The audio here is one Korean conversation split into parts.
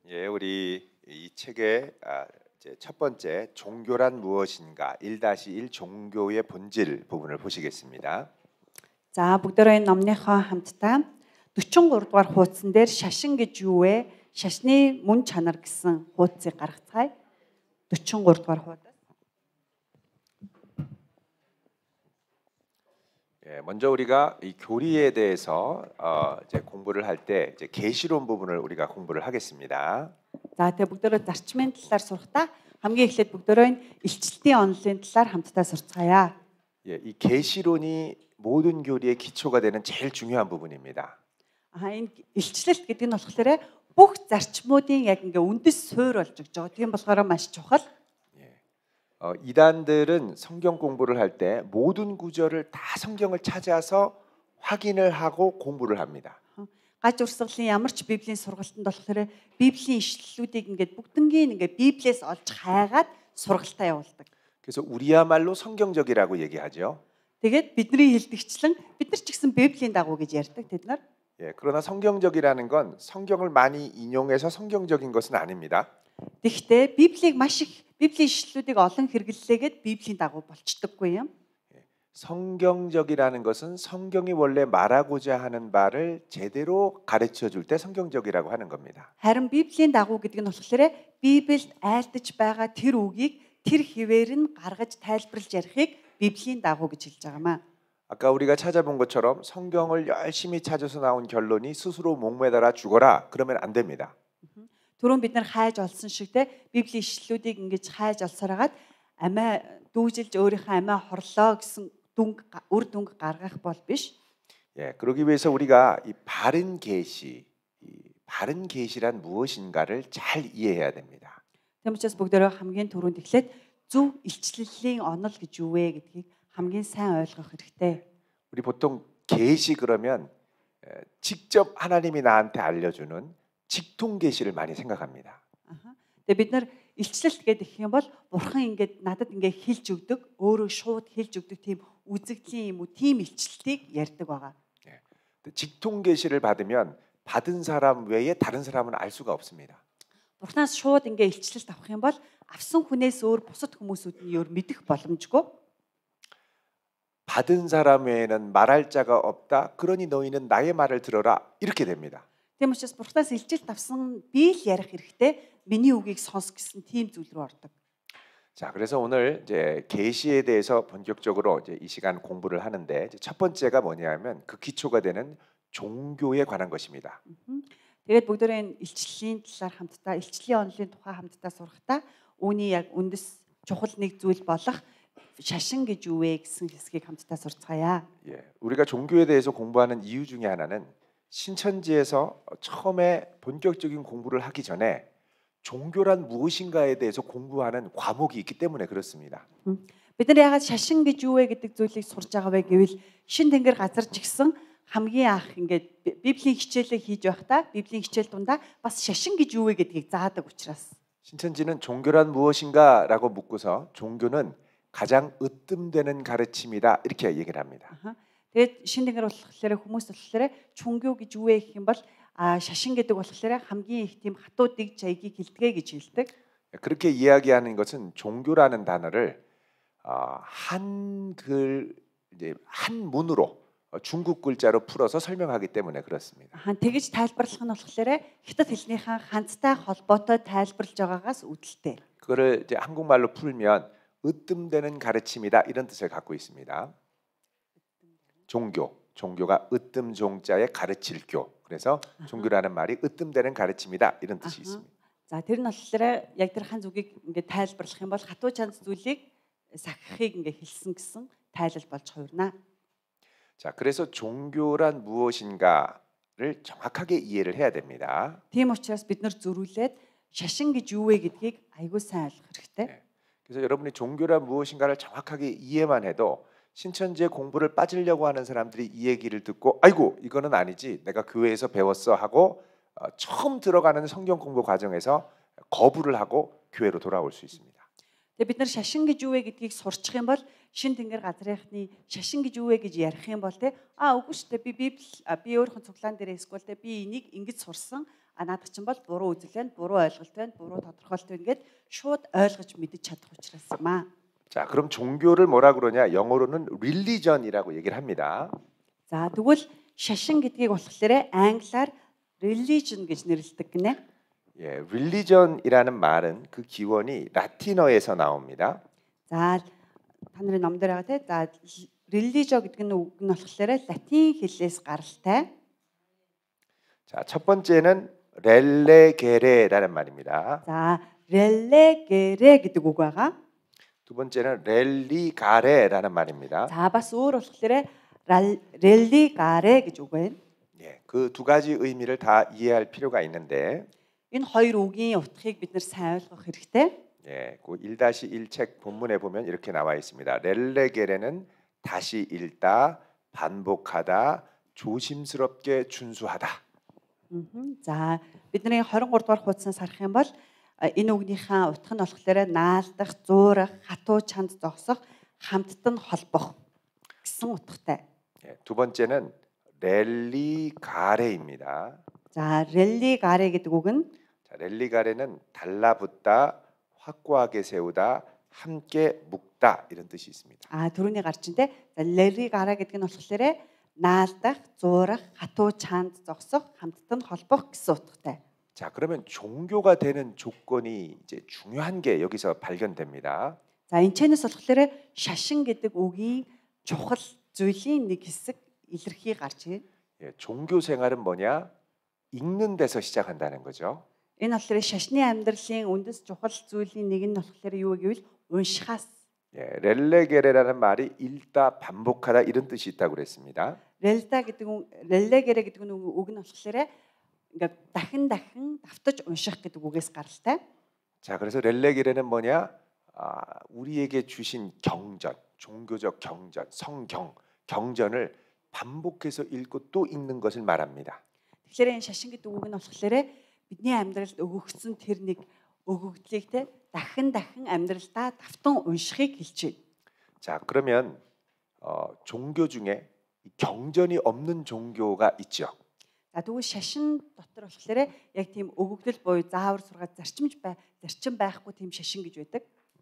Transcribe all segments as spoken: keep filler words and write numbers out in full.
예, 우리 이 책의 아, 이제 첫 번째 종교란 무엇인가 일 다시 일 종교의 본질 부분을 보시겠습니다. За бүгдээрээ номныхоо хамтдаа дөрвөн гурав дугаар хуудсан дээр шашин гэж юу вэ? Шашны мөн чанар гэсэн хуудсыг гаргацгаая. дөрвөн гурав дугаар хуудас. 예, 먼저 우리가 이 교리에 대해서 어, 이제 공부를 할 때 이제 계시론 부분을 우리가 공부를 하겠습니다. За тэгээ бүгдээрээ зарчмын талаар сурахдаа хамгийн эхлээд бүгдээрээ илчлэлтийн онолын талаар хамтдаа сурцгаая. 예, 이 계시론이 모든 교리의 기초가 되는 제일 중요한 부분입니다. Аа энэ илчлэлт гэдэг нь болохоор бүх зарчмуудын яг ингээ үндэс суурь болж өгч байгаа. Тийм болохоор маш чухал. 어, 이단들은 성경 공부를 할 때 모든 구절을 다 성경을 찾아서 확인을 하고 공부를 합니다. Гаж урсгалын ямар ч библийн сургалтанд болохоор библийн ишлэлүүдийг ингээд бүгднгийн ингээд библиэс олж хайгаад сургалтаа явуулдаг. 그래서 우리야말로 성경적이라고 얘기하죠. Тэгээд бидний хэлдэгчлэн бид нар ч гэсэн библийн дагуу гэж ярьдаг тэд нар. 예, 그러나 성경적이라는 건 성경을 많이 인용해서 성경적인 것은 아닙니다. Тэгэхдээ библийг маш их библийн ишлэлүүдийг олон хэрэглэлээгээд библийн дагуу болчдоггүй юм. 성경적이라는 것은 성경이 원래 말하고자 하는 바를 제대로 가르쳐 줄 때 성경적이라고 하는 겁니다. Харин библийн дагуу гэдэг нь болохоор Библиэд айлдаж байгаа тэр үгийг тэр хിവэр нь гаргаж тайлбарлаж ярихыг библийн дагуу гэж хэлж байгаамаа. 아까 우리가 찾아본 것처럼 성경을 열심히 찾아서 나온 결론이 스스로 목매달아 죽어라 그러면 안 됩니다. Түрүүн бид нар хайж олсон шиг те библийн ишлэлүүдийг ингэж хайж олсороод амиа дүүжилж өөрийнхөө амиа хорлоо гэсэн дүнг үр дүнг гаргах бол биш. 예, 그러기 위해서 우리가 이 바른 계시, 이 바른 계시란 무엇인가를 잘 이해해야 됩니다. Тийм учраас бүгдөө хамгийн түрүүнд эхлээд зөв илчлэлийн онол гэж юу вэ гэдгийг хамгийн сайн ойлгох хэрэгтэй. 우리 보통 계시 그러면 직접 하나님이 나한테 알려주는 직통 계시를 많이 생각합니다. Тэгээ бид нар илчлэлт гэдэг их юм бол бурхан ингээд надад ингээд хэлж өгдөг, өөрөө шууд хэлж өгдөг тийм үзэгдлийн юм уу, тийм илчлэлтийг ярьдаг байгаа. 예, 직통 계시를 받으면 받은 사람 외에 다른 사람은 알 수가 없습니다. Бурханаас шууд ингээд илчлэлт авах юм бол авсан хүнээс өөр бусад хүмүүсүүд нь өөр мэдэх боломжгүй. 받은 사람 외에는 말할 자가 없다. 그러니 너희는 나의 말을 들어라. 이렇게 됩니다. Тийм учраас Бурханаас илчлэлт авсан би л ярих хэрэгтэй, миний үгийг сонс гэсэн тийм зүйл рүү ордог. 자, 그래서 오늘 이제 계시에 대해서 본격적으로 이제 이 시간 공부를 하는데 이제 첫 번째가 뭐냐면 그 기초가 되는 종교에 관한 것입니다. Тэгээд бүгдөө илчлэлийн талаар хамтдаа, илчлэлийн онолын тухай хамтдаа сурахдаа үүний яг үндэс чухал нэг зүйл болох шашин гэж юу вэ гэсэн хэсгийг хамтдаа сурцгаая. 예, 우리가 종교에 대해서 공부하는 이유 중에 하나는 신천지에서 처음에 본격적인 공부를 하기 전에 종교란 무엇인가에 대해서 공부하는 과목이 있기 때문에 그렇습니다. Бид нар ягаад шашин гэж юу вэ гэдэг зүйлийг сурж байгаа вэ гэвэл шин тэнгэр газар ч гэсэн хамгийн анх ингээд библийн хичээлээ хийж байхдаа библийн хичээл дундаа бас шашин гэж юу вэ гэдгийг заадаг учраас 신천지는 종교란 무엇인가라고 묻고서 종교는 가장 으뜸되는 가르침이다 이렇게 얘기를 합니다. Тэгээд шин тэнгэр болохоор хүмүүс болохоор чунгю гэж юу вэ гэх юм бол а шашин гэдэг болохоор хамгийн их тийм хатуу дэг чаягийг хэлдэгэ гэж хэлдэг. 그렇게 이야기하는 것은 종교라는 단어를 어, 한글 이제 한문으로 중국 글자로 풀어서 설명하기 때문에 그렇습니다. хан тэгж тайлбарлах нь болохоор хятад хэлнийхэн ганцтай холбоотой тайлбарлаж байгаагаас үүдэлтэй. 그거를 이제 한국말로 풀면 으뜸되는 가르침이다 이런 뜻을 갖고 있습니다. 종교, 종교가 으뜸 종자에 가르칠 교. 그래서 종교라는 말이 으뜸되는 가르침이다 이런 뜻이 있습니다. За тэр нь болохоор яг тэр хан зүгийг ингээд тайлбарлах юм бол хатуу чанц зүйлийг сахихыг ингээд хэлсэн гэсэн тайлал болж хувирна. 자, 그래서 종교란 무엇인가를 정확하게 이해를 해야 됩니다. Тийм учраас бид нар зөрүүлээд шашин гэж юу вэ гэдгийг айгүй сайн ойлгох хэрэгтэй. 네. 그래서 여러분이 종교란 무엇인가를 정확하게 이해만 해도 신천지의 공부를 빠지려고 하는 사람들이 이 얘기를 듣고 아이고 이거는 아니지 내가 교회에서 배웠어 하고 어, 처음 들어가는 성경 공부 과정에서 거부를 하고 교회로 돌아올 수 있습니다. Тэгээ бид нар шашин гэж юу вэ гэдгийг сурчих юм бол шин тэнгэр газрынхны шашин гэж юу вэ гэж ярих юм бол те а үгүй шүү дээ би библи би өөрийнхөө цуглаан дээр эсвэл те би энийг ингэж сурсан а наадах чинь бол буруу үзэл байна, буруу ойлголт байна, буруу тодорхойлт байна гэд шууд ойлгож мэдэж чадах учраас юм аа. 자, 그럼 종교를 뭐라 그러냐? 영어로는 religion이라고 얘기를 합니다. За тэгвэл шашин гэдгийг болохоор англиар religion гэж нэрлэдэг гинэ. 예, religion이라는 말은 그 기원이 라틴어에서 나옵니다. За та нарын ном дээр байгаа те. За religio гэдэг нь үг нь болохоор латин хэлээс гаралтай. 자, 첫 번째는 렐레게레라는 말입니다. За relegere гэдэг үг байгаа. 두 번째는 렐리가레라는 말입니다. За бас өөр болохоор religare гэж үг байна. 예, 그 두 가지 의미를 다 이해할 필요가 있는데 Энэ хоёр үгийн утгыг бид нар сайн ойлгох хэрэгтэй. 예, 그 일 다시 일 책 본문에 보면 이렇게 나와 있습니다. 렐레게레는 다시 읽다, 반복하다, 조심스럽게 준수하다. За бидний twenty-three дугаар хуудасаас харах юм бол энэ үгнийхээ утга нь болохоор наалдах, зуурах, хатуу чанд зогсох, хамттан холбох гэсэн утгатай. 예, 두 번째는 렐리가레입니다. За religare гэдэг үг нь 자, 렐리가레는 달라붙다, 확고하게 세우다, 함께 묶다 이런 뜻이 있습니다. а түрүүний гарчинтэй. За religare гэдэг нь болохоор наалдах, зуурах, хатуу чанд зогсох, хамттан холбох гэсэн утгатай. 자, 그러면 종교가 되는 조건이 이제 중요한 게 여기서 발견됩니다. За энэ чэнэс болохоор шашин гэдэг үгийн чухал зүйлийн нэг хэсэг илэрхий гарч ирнэ. 예, 종교 생활은 뭐냐? 읽는 데서 시작한다는 거죠. Энэ болохоор шашны амьдралын үндэс чухал зүйлийн нэг нь болохоор юу гэвэл уншихаас. 예, 렐레게레라는 말이 읽다, 반복하다 이런 뜻이 있다고 그랬습니다. 렐다 гэдэг үг, 렐레게레 гэдэг нь үг нь болохоор ингээд дахин дахин давтаж унших гэдэг үгээс гаралтай. 자, 그래서 렐레게레는 뭐냐? 아, 우리에게 주신 경전, 종교적 경전, 성경, 경전을 반복해서 읽고 또 읽는 것을 말합니다. Тэгэхээр энэ шашин гэдэг үг нь болохоор бидний амьдралд өгөгдсөн тэр нэг өгөгдлийг те дахин дахин амьдралдаа давтан уншихыг хэлж байна. 자, 그러면 어, 종교 중에 이 경전이 없는 종교가 있죠. За тэгвэл шашин дотор болохоор яг тийм өгөгдөл буюу заавар сургаад зарчимж бай, зарчим байхгүй тийм шашин гэж байдаг.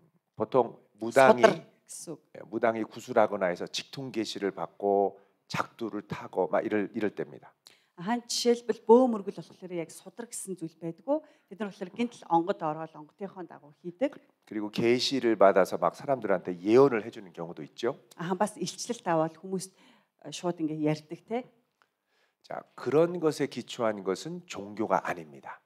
보통 무당이 гэсэн үг. 예, 무당이 구술하거나 해서 직통계시를 받고 작두를 타고 막 이럴 이럴 때입니다. 한 жишээлбэл бөө мөргөл болохоор яг судар гэсэн зүйл байдгүй. Бид нар болохоор гинтл онгод ороод онготынхоо дагуу хийдэг. 그리고 계시를 받아서 막 사람들한테 예언을 해주는 경우도 있죠. Аа бас илчлэлт аваад хүмүүст шууд ингээ ярьдаг те. 자, 그런 것에 기초한 것은 종교가 아닙니다.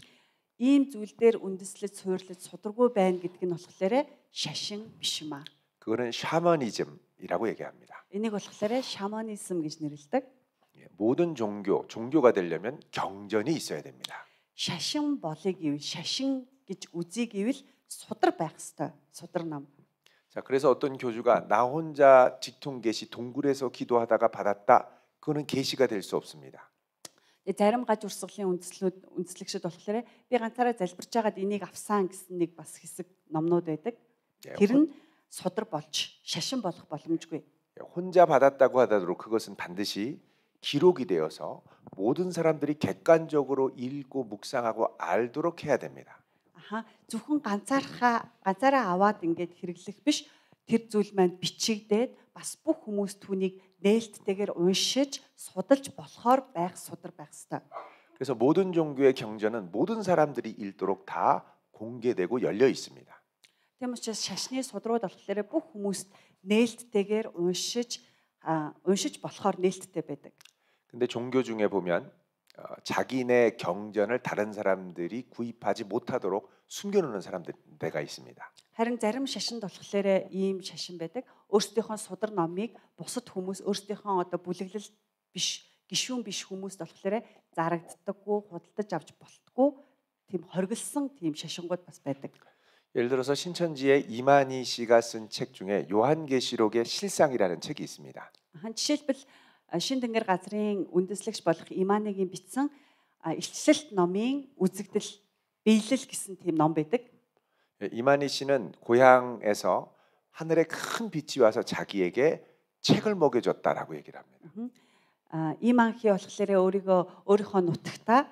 Ийм зүйл дээр үндэслэж суйрлаж сударгүй байна гэдэг нь болохоор шашин биш юм аа. 그거는 샤머니즘이라고 얘기합니다. Энийг болохоор шаманизм гэж нэрлэдэг. 예, 모든 종교, 종교가 되려면 경전이 있어야 됩니다. Шашин болыг гэвэл шашин гэж үзье гэвэл судар байх ёстой. Судар нам. 자, 그래서 어떤 교주가 나 혼자 직통계시 동굴에서 기도하다가 받았다. 그거는 계시가 될 수 없습니다. Зарим гаж урсгалын үндэслүүд үндэслэгчд болохоор би ганцаараа залбирч байгаад энийг авсан гэсэн нэг бас хэсэг номнууд байдаг. Тэр нь судар болж шашин болох боломжгүй. 혼자 받았다고 하더라도 그것은 반드시 기록이 되어서 모든 사람들이 객관적으로 읽고 묵상하고 알도록 해야 됩니다. Аха зөвхөн ганцаархаа ганцаараа аваад ингээд хэрэглэх биш. Тэр зүйл маань бичигдээд бас бүх хүмүүс түүнийг нээлттэйгээр уншиж судалж болохоор байх судар байх ёстой. 그래서 모든 종교의 경전은 모든 사람들이 읽도록 다 공개되고 열려 있습니다. Тийм учраас шашны судрууд болохоор бүх хүмүүст нээлттэйгээр уншиж уншиж болохоор нээлттэй байдаг. 근데 종교 중에 보면 어, 자기네 경전을 다른 사람들이 구입하지 못하도록 숨겨놓는 사람들가 있습니다. Харин зарим шашинд болохоор ийм шашин байдаг. Өөрсдийнхөө судар номыг бусад хүмүүс өөрсдийнхөө одоо бүлэглэл биш, гишүүн биш хүмүүст болохоор зарагддаггүй, худалдаж авч болтгүй тийм хоригдсан тийм шашингууд бас байдаг. 예를 들어서 신천지의 이만희 씨가 쓴 책 중에 요한계시록의 실상이라는 책이 있습니다. 한 жишээлбэл Шин тэнгэр газрын үндэслэгч болох Иманыгийн бичсэн илчлэлт номын үзэгдэл биелэл гэсэн тийм ном байдаг. 이만희 씨는 고향에서 하늘에 큰 빛이 와서 자기에게 책을 먹여줬다라고 얘기를 합니다. Иманхи болохоор өөрийгөө өөрийнхөө нутагтаа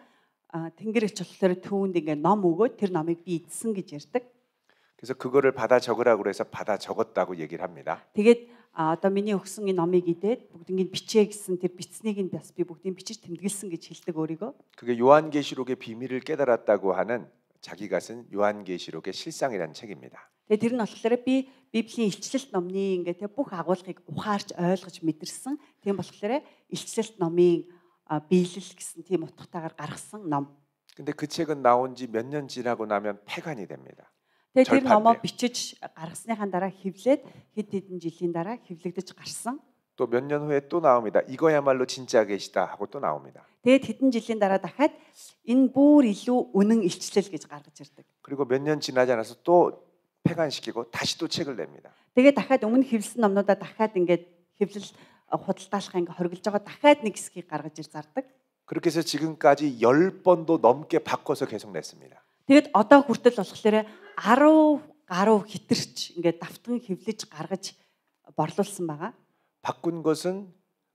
아, тэнгэр элч болохоор түүнд ингээ ном өгөөд тэр номыг би эзсэн гэж ярьдаг. 그래서 그거를 받아 적으라고 해서 받아 적었다고 얘기를 합니다. Тэгээд а, одоо миний өгсөн энэ номыг идээд бүгднийг бичээ гэсэн тэр бичснийг нь бас би бүгдийг бичиж тэмдэглэсэн гэж хэлдэг өөрийгөө. 그게 요한계시록의 비밀을 깨달았다고 하는 자기가 쓴 요한계시록의 실상이라는 책입니다. Тэгээд тэр нь болохоор би Библийн илчлэлт номны ингээ тэг бүх агуулгыг ухаарч ойлгож мэдэрсэн. Тийм болохоор илчлэлт номын а, биелэл гэсэн тийм утгатайгаар гаргасан ном. 근데 그 책은 나온 지 몇 년 지나고 나면 폐간이 됩니다. Тэгээд тэр номоо бичиж гаргасныхаа дараа хэвлээд хэд хэдэн жилийн дараа хэвлэгдэж гарсан. 또 몇 년 후에 또 나옵니다. 이거야말로 진짜 계시다 하고 또 나옵니다. Тэгээд хэдэн жилийн дараа дахиад энэ бүр илүү үнэн илчлэл гэж гаргаж ирдэг. 그리고 몇 년 지나지 않아서 또 폐간시키고 다시 또 책을 냅니다. Тэгээд дахиад өмнө хэвлсэн номнуудаа дахиад ингээд хэвлэл худалдаалах ингээ хоригдж байгаа дахиад нэг хэсгийг гаргаж ир зардаг. 그렇게 해서 지금까지 열 번도 넘게 바꿔서 계속 냈습니다. Тэгээд одоо хүртэл болохоор арав гаруй хитэрч ингээд давтан хэвлэж гаргаж борлуулсан байгаа. 바꾼 것은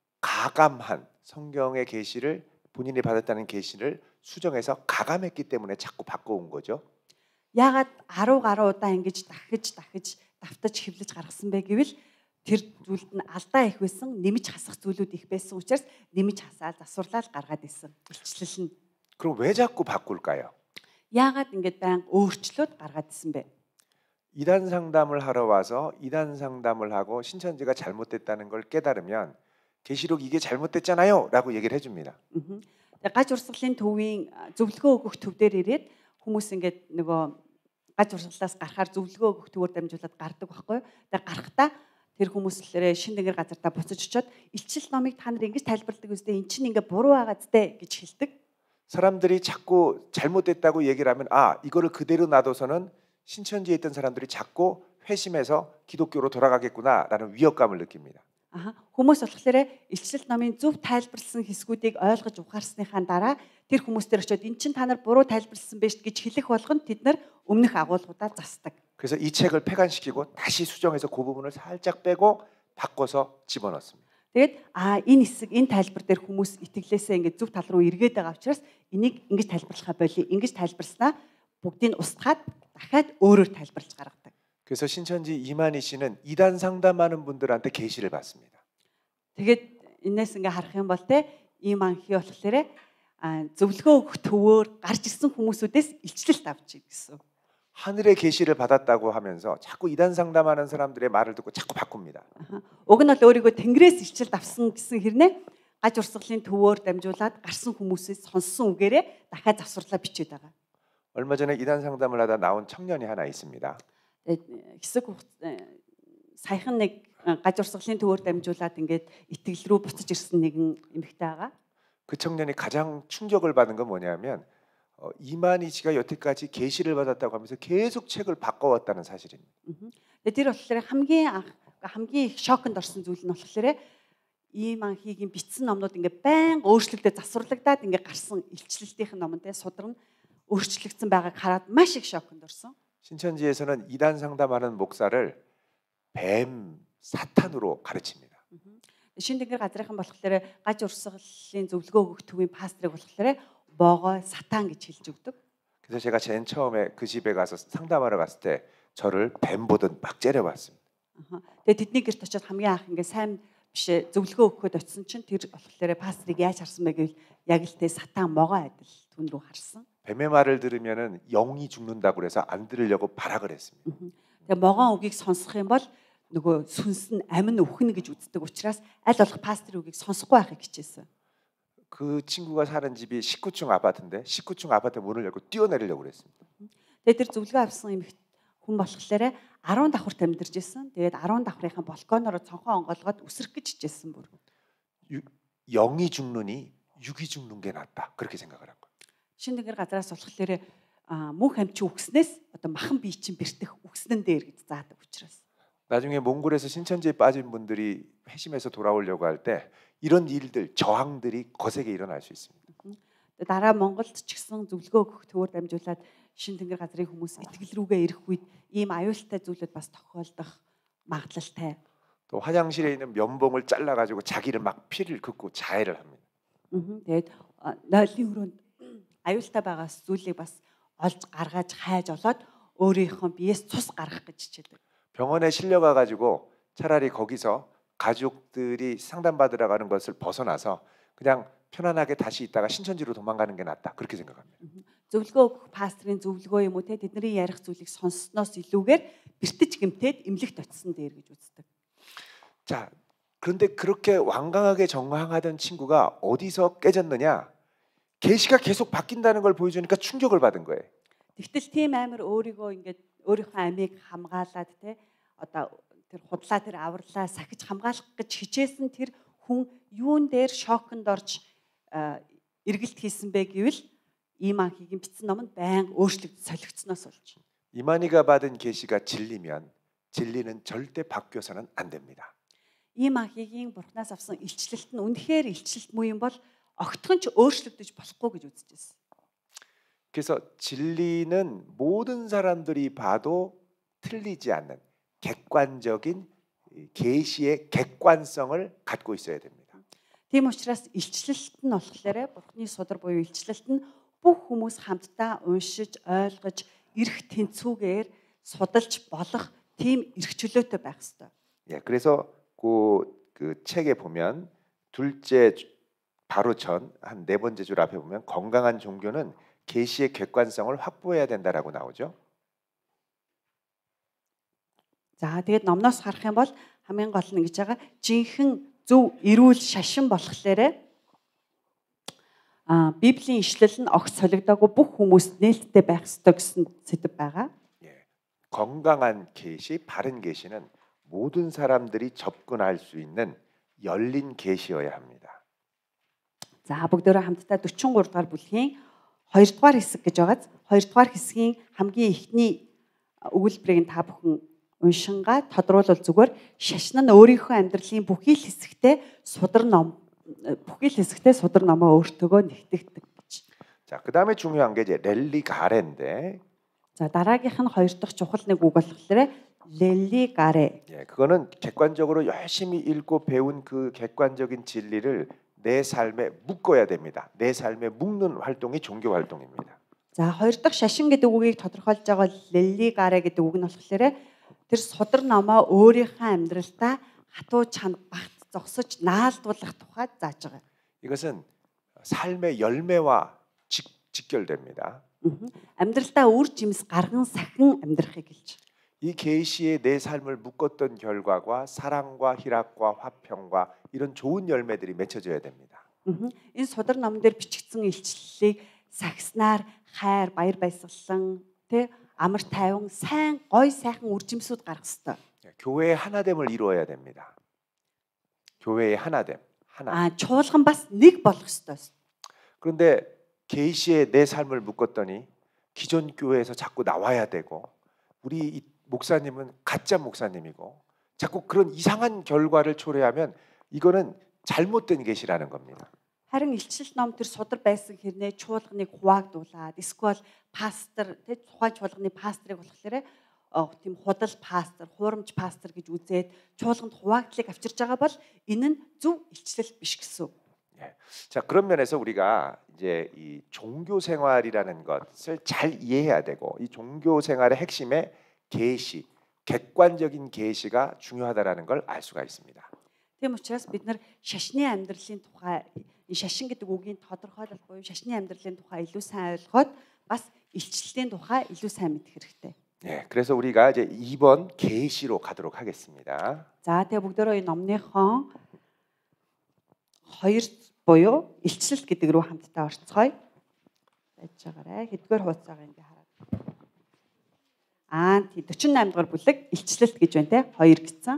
가감한 성경의 계시를 본인이 받았다는 계시를 수정해서 가감했기 때문에 자꾸 바꿔온 거죠. Яагаад арав гаруй удаа ингэж дахиж дахиж давтаж хэвлэж гаргасан бэ гэвэл тэр зүйлд нь алдаа их байсан, нэмж хасах зүйлүүд их байсан учраас нэмж хасаад засварлаад гаргаад исэн. Илчлэл нь. 그럼 왜 자꾸 바꿀까요? Яагаад ингэж байн өөрчлөөд гаргаад исэн бэ? 이단 상담을 하러 와서 이단 상담을 하고 신천지가 잘못됐다는 걸 깨달으면 계시록 이게 잘못됐잖아요라고 얘기를 해줍니다. Тэгээ гаж урсгалын төвийн зөвлөгөө өгөх төв дээр ирээд хүмүүс ингээд нөгөө гаж урсгалаас гарахаар зөвлөгөө өгөх төвөөр дамжуулаад гардаг байхгүй. Тэгээ гарахдаа тэр хүмүүс лээрээ шин тэнгэр газартаа буцаж очиод илчил номыг та нар ингэж тайлбарладаг үстэй эн чинь ингээ буруу байгаа зү гэж хэлдэг. 사람들이 자꾸 잘못됐다고 얘기를 하면 아 이거를 그대로 놔둬서는 신천지에 있던 사람들이 자꾸 회심해서 기독교로 돌아가겠구나라는 위협감을 느낍니다. 아하, хүмүүс болохоор илчлэлт номын зөв тайлбарлсан хэсгүүдийг ойлгож ухаарсныхаа дараа тэр хүмүүс дээр очиод эн чинь та нар буруу тайлбарлсан байж гэж хэлэх болгонд тэд нар өмнөх агуулгуудаа засдаг. 그래서 이 책을 폐간시키고 다시 수정해서 그 부분을 살짝 빼고 바꿔서 집어넣습니다. Тэгээд а энэ хэсэг энэ тайлбар дээр хүмүүс итгэлээсээ ингээд зөв тал руу эргээд байгаа учраас энийг ингэж тайлбарлахаа болий. Ингэж тайлбарснаа бүгдийг устгаад дахиад өөрөөр тайлбарлаж гаргадаг. 그래서 신천지 이만희 씨는 이단 상담하는 분들한테 계시를 받습니다. Тэгээд энэс ингээ харах юм бол те ийм анхи болохоор а зөвлөгөө өгөх төвөөр гарч ирсэн хүмүүсүүдээс илчлэлт авч ирсэн. 하늘의 계시를 받았다고 하면서 자꾸 이단 상담하는 사람들의 말을 듣고 자꾸 바꿉니다. Уг нь бол өөрийгөө тэнгэрээс илчлэлт авсан гэсэн хэрнээ гаж урсгалын төвөөр дамжуулаад гарсан хүмүүсээс сонссон үгээрээ дахиад завсарлаа бичээд байгаа. 얼마 전에 이단 상담을 하다 나온 청년이 하나 있습니다. Хэсэг саяхан нэг гаж урсгалын төвөөр дамжуулаад ингээд итгэл рүү буцаж ирсэн нэгэн эмэгтэй байгаа. 그 청년이 가장 충격을 받은 건 뭐냐면 어, 이만희 씨가 여태까지 계시를 받았다고 하면서 계속 책을 바꿔왔다는 사실입니다. Тэгээд тэр болохоор хамгийн анх хамгийн их шоконд орсон зүйл нь болохоор ийм анхигийн бичсэн номнууд ингээд байн өөрчлөгдөж засварлагдаад ингээд гарсан илчлэлтийн номонтэй судран өөрчлөгдсөн байгааг хараад маш их шоконд орсон. 신천지에서는 이단 상담하는 목사를 뱀 사탄으로 가르칩니다. Шин тэнгэр газрынхан болохоор гаж урсгалын зөвлөгөө өгөх төвийн пастрыг болохоор боогоо сатан гэж хэлж өгдөг. 그래서 제가 제일 처음에 그 집에 가서 상담하러 갔을 때 저를 뱀 보듯 막 째려봤습니다. Тэгээд тэдний гэрт очиод хамгийн анх ингээ сайн биш зөвлөгөө өгөхөд очисон чинь тэр болохоор пастрыг яаж харсан бэ гэвэл яг л тэ сатан могоо адил түн рүү харсан. 뱀의 말을 들으면은 영이 죽는다고 그래서 안 들으려고 발악을 했습니다. Тэгээд могоо үгийг сонсох юм бол нөгөө сүнс нь амин өхнө гэж үздэг учраас аль болох пастрын үгийг сонсохгүй байхыг хичээсэн. 그 친구가 사는 집이 십구 층 아파트인데 십구 층 아파트 문을 열고 뛰어내리려고 그랬습니다. Тэгээд тэр зөвлөгөө авсан юм хүн болохоор арван давхарт амьдарч ирсэн. Тэгээд арван давхрынхаа балконоор цонхоо онгоолгоод үсрэх гэж хичээсэн бүр. 영이 죽느니 육이 죽는 게 낫다. 그렇게 생각을 한 거예요. Шин тэнгэр газраас болохоор мөнх амчин үгснээс одоо махан бие чинь бэртэх үгснэн дээр гэж заадаг учраас. 나중에 몽골에서 신천지에 빠진 분들이 회심해서 돌아오려고 할 때 이런 일들 저항들이 거세게 일어날 수 있습니다. дараа Монголд ч гэсэн зөвлөгөө өгөх төвөөр дамжуулаад шин тэнгэр газрын хүмүүс итгэл рүүгээ ирэх үед ийм аюултай зүйлүүд бас тохиолдох магадлалтай. 또 화장실에 있는 면봉을 잘라 가지고 자기를 막 피를 긋고 자해를 합니다. Тэгээд нойлын өрөөнд аюултай байгаа зүйлийг бас олж гаргаж хайж олоод өөрийнхөө биеэс цус гаргах гэж хичээдэг. 병원에 실려가 가지고 차라리 거기서 가족들이 상담받으러 가는 것을 벗어나서 그냥 편안하게 다시 있다가 신천지로 도망가는 게 낫다. 그렇게 생각합니다. Зөвлөгөө өгөх пастрын зөвлөгөө юм уу те тэдний ярих зүйлийг сонссноос илүүгээр бэртэж гэмтээд эмнэлэгт очисон дээр гэж үздэг. 자, 그런데 그렇게 완강하게 정황하던 친구가 어디서 깨졌느냐? 계시가 계속 바뀐다는 걸 보여주니까 충격을 받은 거예요. Тэгтэл тийм амир өөрийгөө ингээд өөрийнхөө амийг хамгаалаад те одоо тэр худлаа тэр авралаа сахиж хамгаалах гэж хичээсэн тэр хүн юун дээр шоконд орж эргэлт хийсэн бэ гэвэл ийм анхигийн бичсэн номонд байнга өөрчлөгдөж солигдсноос болж. 이만희가 받은 계시가 진리면 진리는 절대 바뀌어서는 안 됩니다. Ийм анхигийн бурхнаас авсан илчлэлт нь үнэхээр илчлэлт муу юм бол огтхон ч өөрчлөгдөж болохгүй гэж үзэж байна. 그래서 진리는 모든 사람들이 봐도 틀리지 않는 객관적인 계시의 객관성을 갖고 있어야 됩니다. Тийм учраас илчлэлт нь болохоор бурхны судар буюу илчлэлт нь бүх хүмүүс хамтдаа уншиж, ойлгож, эрх тэнцүүгээр судалж болох тийм эрх чөлөөтэй байх ёстой. 예, 그래서 그, 그 책에 보면 둘째 바로 전 한 네 번째 줄 앞에 보면 건강한 종교는 계시의 객관성을 확보해야 된다라고 나오죠. За тэгээд номноос харах юм бол хамгийн гол нь гэж байгаа жинхэнэ зөв эрүүл шашин болохоор а Библийн ишлэл нь огт солигдоогүй бүх хүмүүст нээлттэй байх ёстой гэсэн сэдэв байгаа. 예, 건강한 계시, 바른 계시는 모든 사람들이 접근할 수 있는 열린 계시여야 합니다. За бүгдөө хамтдаа дөрвөн дугаар бүлгийн хоёр дугаар хэсэг гэж байгааз хоёр дугаар хэсгийн хамгийн эхний өгүүлбэрийг та бүхэн уншингаа тодруулбал зүгээр шашин нь өөрийнхөө амьдралын бүхий л хэсэгтээ судар ном бүхий л хэсэгтээ судар номоо өөртөөгөө нэгтгэдэг гэж. 자, 그다음에 중요한 게 이제 렐리 가레인데. 자, дараагийнх нь хоёр дахь чухал нэг үг болохоор 렐리 가레. 예, 그거는 객관적으로 열심히 읽고 배운 그 객관적인 진리를 내 삶에 묶어야 됩니다. 내 삶에 묶는 활동이 종교 활동입니다. За, хоёр дахь шашин гэдэг үгийг тодорхойлж байгаа 렐ли 가레 гэдэг үг нь болохоор тэр судар номоо өөрийнхөө амьдралдаа хатуу чанд багт зогсож наалдуулах тухай зааж байгаа. 이것은 삶의 열매와 직, 직결됩니다. амьдралдаа үр жимс гарган сахин амьдрахыг хэлж. 이 계시에 내 삶을 묶었던 결과가 사랑과 희락과 화평과 이런 좋은 열매들이 맺혀져야 됩니다. Энэ судар ном дээр бичигдсэн илчлэлийг сагснаар хайр, баяр баясгалан, тэ амар тайван, сайн, гой сайхан үржимсүүд гаргах ёстой. 교회의 하나됨을 이루어야 됩니다. 교회의 하나됨, 하나. 아, чуулган бас нэг болох ёстой. 그런데 계시에 내 삶을 묶었더니 기존 교회에서 자꾸 나와야 되고 우리 이 목사님은 가짜 목사님이고 자꾸 그런 이상한 결과를 초래하면 이거는 잘못된 계시라는 겁니다. Харин илчлэл ном төр судар байсан хэрнээ чуулганыг хуваагдуулаад эсвэл пастор тэ тухайн чуулганы пастрыг болохоор тийм худал пастор, хуурамч пастор гэж үзээд чуулганд хуваагдлыг авчирж байгаа бол энэ нь зөв илчлэл биш гэсэн. 예. 자, 그런 면에서 우리가 이제 이 종교 생활이라는 것을 잘 이해해야 되고 이 종교 생활의 핵심에 계시, 객관적인 계시가 중요하다라는 걸 알 수가 있습니다. Тийм учраас бид нар шашны амьдралын тухай шашин гэдэг үгийн тодорхойлол буюу шашны амьдралын тухай илүү сайн ойлгоод бас илчлэлийн тухай илүү сайн мэдэх хэрэгтэй. 네, 그래서 우리가 이제 이 번 계시로 가도록 하겠습니다. За тэгээ бүгдөө энэ номныхон хоёр буюу илчлэлт гэдэг рүү хамтдаа орцгоё. Байж байгаарай. Хэдгээр хуудасаа ингэ хараад. Аа, дөрвөн дугаар бүлэг илчлэлт гэж байна те. хоёр гэсэн.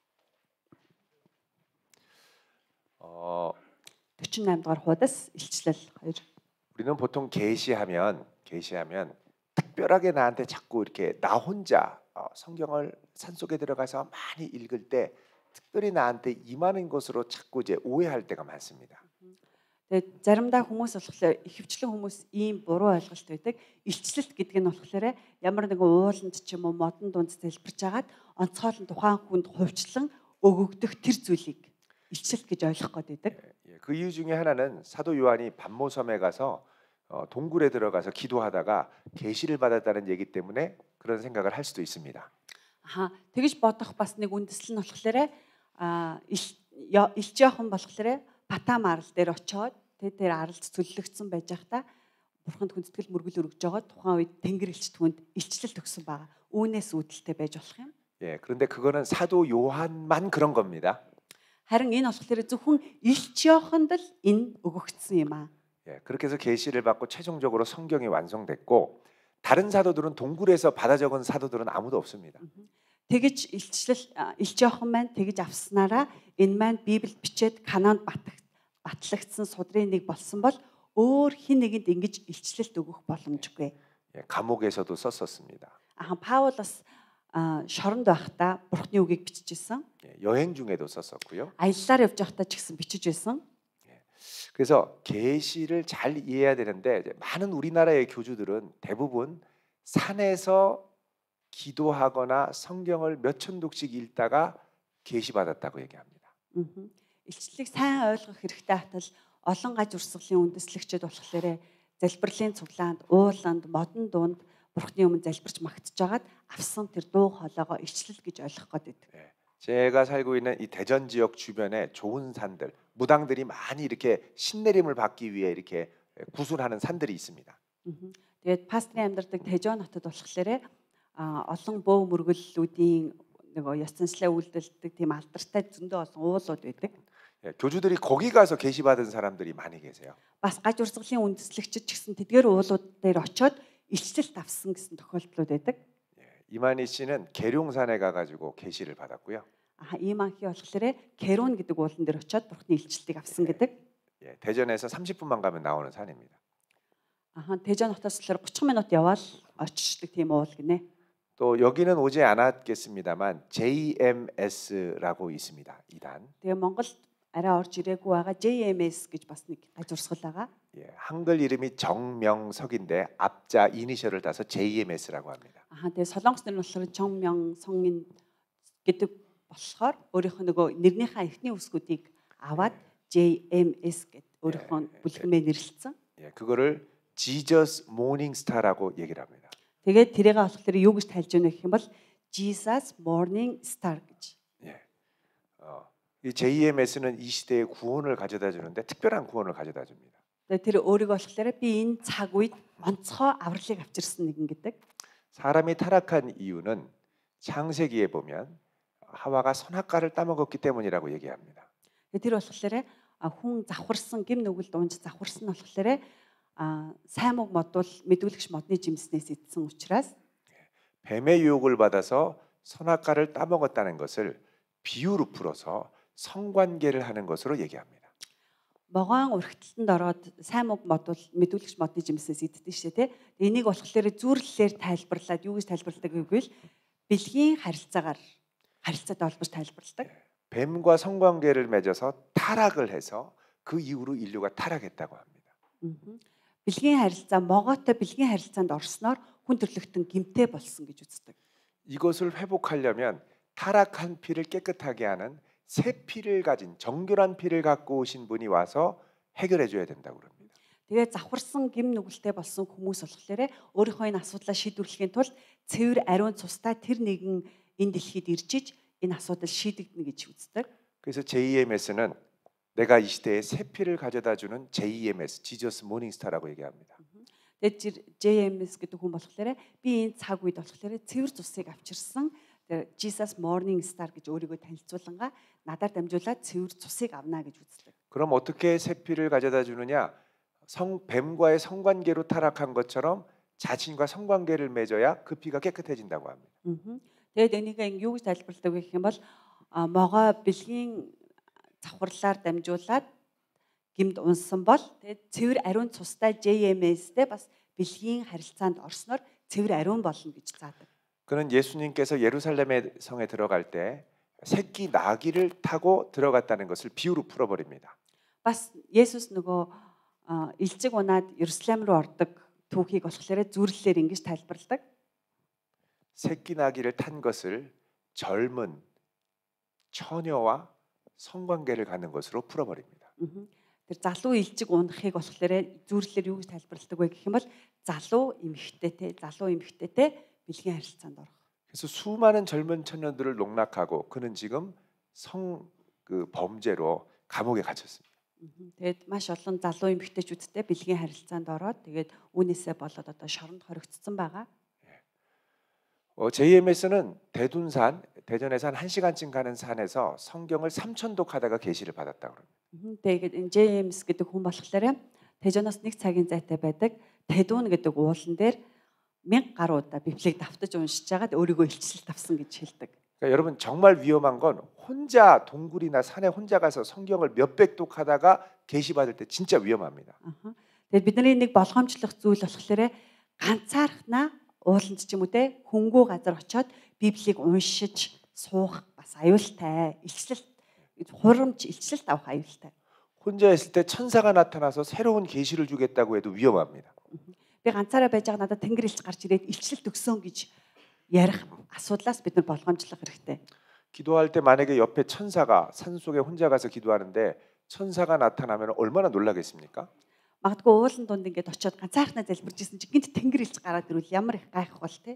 어, дөрвөн дугаар хуудас илчлэл хоёр. 우리는 보통 계시하면 계시하면 특별하게 나한테 자꾸 이렇게 나 혼자 어, 성경을 산속에 들어가서 많이 읽을 때 특별히 나한테 임하는 것으로 자꾸 이제 오해할 때가 많습니다. Тэгээд заримдаа хүмүүс болохоор ихэвчлэн хүмүүс ийм буруу ойлголт байдаг. Илчлэлт гэдэг нь болохоор ямар нэгэн ууланд ч юм уу модон дунд залбирч агаад онцгойлон тухайн хүнд хувьчлан өгөгдөх тэр зүйлийг илчлэлт гэж ойлгох гээд байдаг. 예, 그 이유 중에 하나는 사도 요한이 반모섬에 가서 어, 동굴에 들어가서 기도하다가 계시를 받았다는 얘기 때문에 그런 생각을 할 수도 있습니다. Аа тэгж бодох бас нэг үндэслэл нь болохоор аа Илч Иохан болохоор Патам арал дээр очиод тэр дээр аралд цөллөгдсөн байж байхдаа Бурханд хүндэтгэл мөргөл өргөж байгаа тухайн үед Тэнгэр элч түүнд илчлэл төгсөн байгаа. Үүнээс үүдэлтэй байж болох юм. 예, 그런데 그거는 사도 요한만 그런 겁니다. харин энэ болохоор зөвхөн Илч Иоханд л энэ өгөгдсөн юм аа. 예, 그렇게 해서 계시를 받고 최종적으로 성경이 완성됐고 다른 사도들은 동굴에서 받아 적은 사도들은 아무도 없습니다. Тэгэж илчлэл Илч Иохан маань тэгэж авснараа энэ маань Библиэд бичээд Канаанд батлагдсан судрын нэг болсон бол өөр хин нэгэнд ингэж илчлэлт өгөх боломжгүй. 예, 감옥에서도 썼었습니다. Аа Паул бас шоронд байхдаа Бурхны үгийг бичижсэн. 예, 여행 중에도 썼었고요. Аяллаар явж байхдаа ч гэсэн бичиж байсан. 예, 그래서 계시를 잘 이해해야 되는데 많은 우리나라의 교주들은 대부분 산에서 기도하거나 성경을 몇 천독씩 읽다가 계시 받았다고 얘기합니다. Илчлэлийг сайн ойлгох хэрэгтэй хатал олон гаж урсгалын үндэслэгчид болохоор залбирлын цуглаанд, ууланд, модон дунд Бурхны өмнө залбирч магтж байгаад авсан тэр дуу хоолойгоо илчлэл гэж ойлгох гээд байдаг. 예, 제가 살고 있는 이 대전 지역 주변에 좋은 산들, 무당들이 많이 이렇게 신내림을 받기 위해 이렇게 구술하는 산들이 있습니다. Тэгээд пастрын амьдардаг Тэжон хотод болохоор олон бөө мөргөллүүдийн нөгөө ёс заншлаа үйлдэлдэг тийм алдартай зөндөө олон уулууд байдаг. 예, 교주들이 거기 가서 계시 받은 사람들이 많이 계세요. Бас гаж урсгалын үндэслэгчид ч гэсэн тэдгээр уулууд дээр очиод илчлэлт авсан гэсэн тохиолдлууд байдаг. 예, 이만희 씨는 계룡산에 가가지고 계시를 받았고요. 아, 이만희 болохоор Керун гэдэг уулан дээр очиод Бурхны илчлэлтийг авсан гэдэг. 예, 대전에서 삼십 분만 가면 나오는 산입니다. 아하, Тэжон хотоос болохоор 삼십 минут яваал очиждаг тийм уул гинэ. 또 여기는 오지 않았겠습니다만 제이엠에스라고 있습니다. 이단. Тэгээ Монголд арай орж ирээгүй байгаа J M S гэж бас нэг гаж урсгал байгаа. 예, 한글 이름이 정명석인데 앞자 이니셜을 따서 제이엠에스라고 합니다. 아하, тэгээ солонгос нэр нь болохоор Чонмён гэдэг болохоор өөрийнхөө нөгөө нэрнийхээ эхний үсгүүдийг аваад J M S гэд өөрийнхөө бүлгэмээр нэрлэлсэн. 예, 그거를 Jesus Morning Star라고 얘기를 합니다. Тэгээд тэрийг болохоор юу гэж тайлж өгнө гэх юм бол Jesus Morning Star гэж. 예. 어, 이 제이엠에스는 이 시대의 구원을 가져다 주는데 특별한 구원을 가져다 줍니다. Тэгээд тэр өөрийгөө болохоор би энэ цаг үед онцгой авралыг авчирсан нэгэн гэдэг. 사람이 타락한 이유는 창세기에 보면 하와가 선악과를 따먹었기 때문이라고 얘기합니다. Тэгээд тэр болохоор хүн завхарсан гим нүгэлд унж завхарсан нь болохоор 아, сайн мог модвол мэдүүлэгч модны жимснээс идсэн учраас 뱀의 유혹을 받아서 선악과를 따먹었다는 것을 비유로 풀어서 성관계를 하는 것으로 얘기합니다. могоон урагтлалтанд ороод сайн мог модвол мэдүүлэгч модны жимснээс иддэг шүү дээ. Энийг болохоор зүйрлэлээр тайлбарлаад юу гэж тайлбарладаг гэвэл бэлгийн харилцаагаар харилцаатай холбож тайлбарладаг. 뱀과 성관계를 맺어서 타락을 해서 그 이후로 인류가 타락했다고 합니다. Бэлгийн харилцаа могоотой бэлгийн харилцаанд орсноор хүн төрлөختөн гимтэй болсон гэж үздэг. 이것을 회복하려면 타락한 피를 깨끗하게 하는 새 피를 가진 정결한 피를 갖고 오신 분이 와서 해결해 줘야 된다고 그럽니다. Тэгээ завхарсан гим нүгэлтэй болсон хүмүүс болохоор өөрийнхөө энэ асуудлаа шийдвэрлэхийн тулд цэвэр ариун цустай тэр нэгэн энэ дэлхийд ирж иж энэ асуудал шийдэгдэнэ гэж үздэг. 그래서 제이엠에스는 내가 이 시대에 새 피를 가져다 주는 제이엠에스, 지저스 모닝스타라고 얘기합니다. Тэгээд J M S гэдэг хүн болохоор би энэ цаг үед болохоор цэвэр цусыг авчирсан Jesus Morning Star гэж өөрийгөө танилцуулангаа надаар дамжуулаад цэвэр цусыг авна гэж үздэг. 그럼 어떻게 새 피를 가져다 주느냐? 성 뱀과의 성관계로 타락한 것처럼 자신과 성관계를 맺어야 그 피가 깨끗해진다고 합니다. Тэгээд энийг юу гэж тайлбарладаг вэ гэх юм бол могоо бэлгийн завхарлаар дамжуулаад гимд унсан бол тэгээд цэвэр ариун цустай J M S-тэй бас бэлгийн харилцаанд орсноор цэвэр ариун болно гэж заадаг. 그는 예수님께서 예루살렘의 성에 들어갈 때 새끼 나귀를 타고 들어갔다는 것을 비유로 풀어버립니다. Бас Есүс нөгөө илчиг унаад Иерусалим руу ордог түүхийг болохоор зүрлэлээр ингэж тайлбарладаг. 새끼 나귀를 탄 것을 젊은 처녀와 성관계를 갖는 것으로 풀어버립니다. тэр залуу илжиг унахыг болохоор зүйрлэлээр юу гэж тайлбарладаг вэ гэх юм бол залуу эмэгтэйтэй залуу эмэгтэйтэй бэлгийн харилцаанд орох. 그래서 수많은 젊은 청년들을 농락하고 그는 지금 성 그 범죄로 감옥에 갇혔습니다. Тэгээд маш олон залуу эмэгтэйчүүдтэй бэлгийн харилцаанд ороод тэгээд үүнээсээ болоод одоо шоронд хоригдсон байгаа. 어, 제이엠에스는 대둔산, 대전에서 한 1시간쯤 가는 산에서 성경을 삼천 독 하다가 계시를 받았다고 합니다. Тэгээд энэ James гэдэг хүн болохоор Тэжоноос нэг цагийн зайтай байдаг Тэдүүн гэдэг уулан дээр мянга гаруй удаа Библийг давтаж уншиж байгаад өөрийгөө илчилэлт авсан гэж хэлдэг. 그러니까 여러분 정말 위험한 건 혼자 동굴이나 산에 혼자 가서 성경을 몇백 독 하다가 계시 받을 때 진짜 위험합니다. Тэгээд бидний нэг болгоомжлох зүйл болохоор ганцаархнаа ууланд ч юм уу те хөнгөө газар очиод Библийг уншиж суух бас аюултай. Илчлэлт хурамч илчлэлт авах аюултай. 혼자 있을 때 천사가 나타나서 새로운 계시를 주겠다고 해도 위험합니다. Би ганцаараа байж байгаа надад тэнгэр илч гарч ирээд илчлэлт өгсөн гэж ярих асуудлаас бид нар болгоомжлох хэрэгтэй. 기도할 때 만약에 옆에 천사가 산속에 혼자 가서 기도하는데 천사가 나타나면 얼마나 놀라겠습니까? Магадгүй уулан дунд ингээд очиод ганцаархнаа залбирж исэн чи гинт тэнгэр илч гараад ирвэл ямар их гайхах бол те.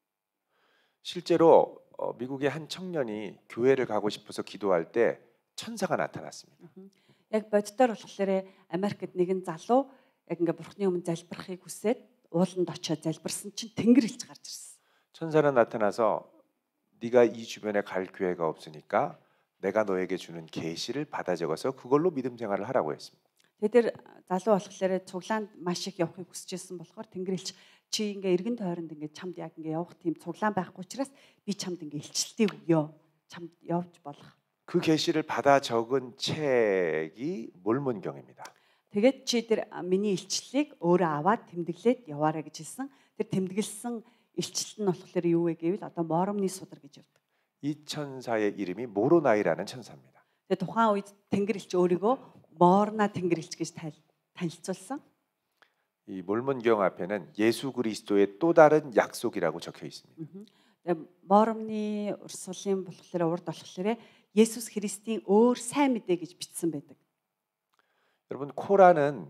실제로 어, 미국의 한 청년이 교회를 가고 싶어서 기도할 때 천사가 나타났습니다. Яг боддоор болохоор Америкт нэгэн залуу яг ингээд бурхны өмнө залбирахыг хүсээд ууланд очиод залбирсан чинь тэнгэр илч гарч ирсэн. 천사는 나타나서 네가 이 주변에 갈 교회가 없으니까 내가 너에게 주는 계시를 받아 적어서 그걸로 믿음 생활을 하라고 했습니다. Тэгээд залуу болохоор цуглаанд маш их явахыг хүсэжсэн болохоор Тэнгэрлэгч чи ингээ эргэн тойронд ингээ чамд яг ингээ явах тийм цуглаан байхгүй учраас би чамд ингээ илчлэлтийг өгөө. Чамд явж болох. 그 계시를 받아 적은 책이 몰몬경입니다. Тэгээд чи тэр миний илчлэлийг өөрөө аваад тэмдэглээд яваарай гэж хэлсэн. Тэр тэмдэглэсэн илчлэл нь болохоор юу вэ гэвэл одоо Моромны судар гэж явдаг. 이 천사의 이름이 모로나이라는 천사입니다. Тэгээд тухайн үед Тэнгэрлэгч өөрийгөө Моорна Тэнгэрлэгч гэж танилцуулсан. 이 몰몬경 앞에는 예수 그리스도의 또 다른 약속이라고 적혀 있습니다. Тэгээд Моромны урсгалын болохоор урд болохоор Есүс Христийн өөр сайн мэдээ гэж бичсэн байдаг. 여러분 코란은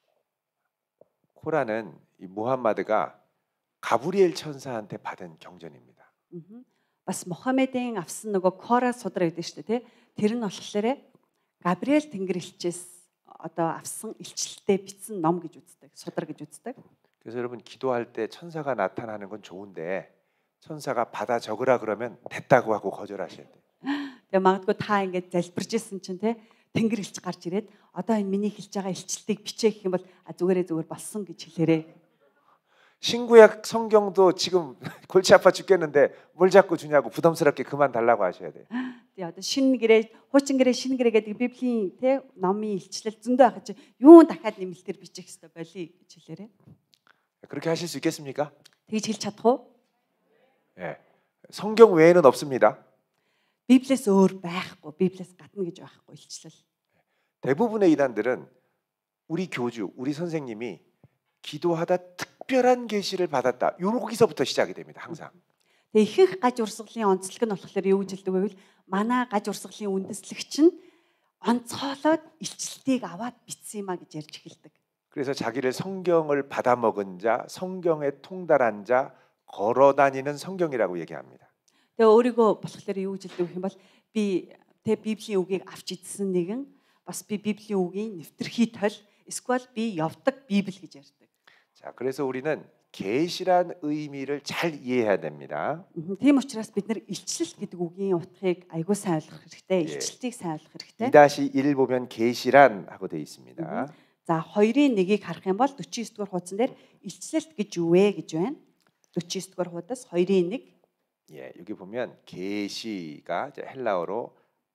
코란은 이 무함마드가 가브리엘 천사한테 받은 경전입니다. Бас Мухаммедийн авсан нөгөө Кора судар гэдэг шүү дээ, тэр нь болохоор Габриэл Тэнгэрлэгчээс одоо авсан илчлэлтэй бичсэн ном гэж үздэг, судар гэж үздэг. 그래서 여러분 기도할 때 천사가 나타나는 건 좋은데 천사가 받아 적으라 그러면 됐다고 하고 거절하셔야 돼요. Тэгээ магадгүй та ингэж залбирж исэн чинь те Тэнгэрлэгч гарч ирээд одоо энэ миний хэлж байгаа илчлэлтийг бичээ гэх юм бол а зүгээрээ зүгээр болсон гэж хэлээрээ. 신구약 성경도 지금 골치 아파 죽겠는데 뭘 자꾸 주냐고 부담스럽게 그만 달라고 하셔야 돼요. Тэгээ одоо шинэ гэрээ, хуучин гэрээ, шинэ гэрээ гэдэг Библийн те номын илчлэл зөндөө ахаж юу дахиад нэмэлтээр бичих хэрэгтэй болий гэж хэлээрээ. 그렇게 하실 수 있겠습니까? Тэгж хэлж чадах уу? 예. 성경 외에는 없습니다. Библиэс өөр байхгүй, Библиэс гадна гэж байхгүй илчлэл. 대부분의 이단들은 우리 교주, 우리 선생님이 기도하다 특별한 계시를 받았다. 여기서부터 시작이 됩니다. 항상. Тэгээ ихэнх гаж урсгалын онцлог нь болохоор юу гэж хэлдэг вэ гэвэл манай гаж урсгалын үндэслэгч нь онцгойлоод илчлэлтийг аваад бичсэн юм а гэж ярьж эхэлдэг. 그래서 자기를 성경을 받아먹은 자, 성경에 통달한 자, 걸어다니는 성경이라고 얘기합니다. Тэгээ өөрийгөө болохоор юу гэж хэлдэг юм бол би тэг Библийн үгийг авч идсэн нэгэн бас би Библийн үгийн нэвтрхий тол эсвэл би явдаг Библи гэж ярьдаг. 자, 그래서 우리는 계시란 의미를 잘 이해해야 됩니다. Тийм учраас бид нар илчлэл гэдэг үгийн утгыг айгүй сайн ойлгох хэрэгтэй. илчлэлтийг сайн ойлгох хэрэгтэй. 이 다시 일 보면 계시란 하고 돼 있습니다. За хоёрын нэгийг харах юм бол 사십구 дугаар хуудсан дээр илчлэлт гэж юу вэ гэж байна. 사십구 дугаар хуудас хоёрын нэг. 예, 여기 보면 계시가 이제 헬라어로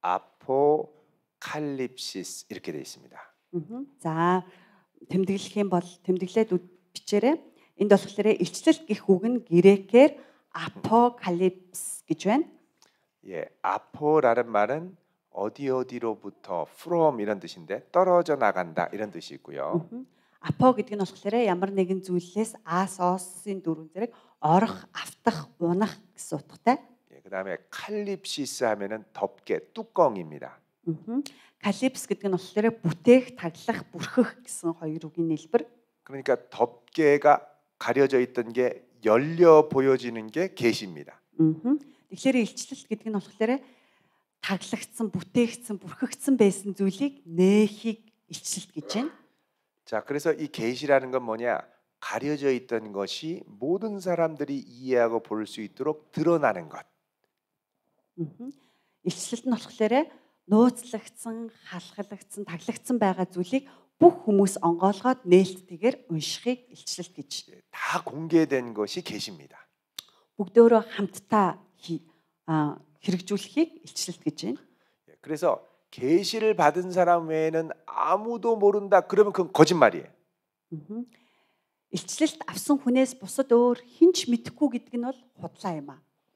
아포칼립시스 이렇게 돼 있습니다. За тэмдэглэх юм бол тэмдэглээд бичээрэй. Энд болохоор илчлэлт гэх үг нь грекээр апокалипс гэж байна. 예, 아포라는 말은 어디 어디로부터 from 이런 뜻인데 떨어져 나간다 이런 뜻이 있고요. апо гэдэг нь болохоор ямар нэгэн зүйлээс аас оосын дөрвөн зэрэг орох, автах, унах гэсэн утгатай. 예, 그다음에 칼립시스 하면은 덮개, 뚜껑입니다. Calypso гэдэг нь болохоор бүтээх, таглах, бүрхэх гэсэн хоёр үгийн хэлбэр. 그러니까 덮개가 가려져 있던 게 열려 보여지는 게 계시입니다. Мгм. Тэгэхээр илчлэлт гэдэг нь болохоор таглагдсан, бүтээгдсэн, бүрхэгдсэн байсан зүйлийг нээхийг илчлэлт гэж байна. 자, 그래서 이 계시라는 건 뭐냐? 가려져 있던 것이 모든 사람들이 이해하고 볼 수 있도록 드러나는 것. Мгм. Илчлэлт нь болохоор нууцлагдсан, халахлагдсан, таглагдсан байгаа зүйлийг бүх хүмүүс онгоолгоод нээлттэйгээр уншихыг илчлэлт гэж. 다 공개된 것이 계시입니다. Бүгдөө хамтдаа хий- а, хэрэгжүүлэхийг илчлэлт гэж байна. 그래서 계시를 받은 사람 외에는 아무도 모른다. 그러면 그건 거짓말이에요. Мгм. Илчлэлт авсан хүнээс бусад өөр хинч мэдэхгүй гэдэг нь бол худлаа юм аа.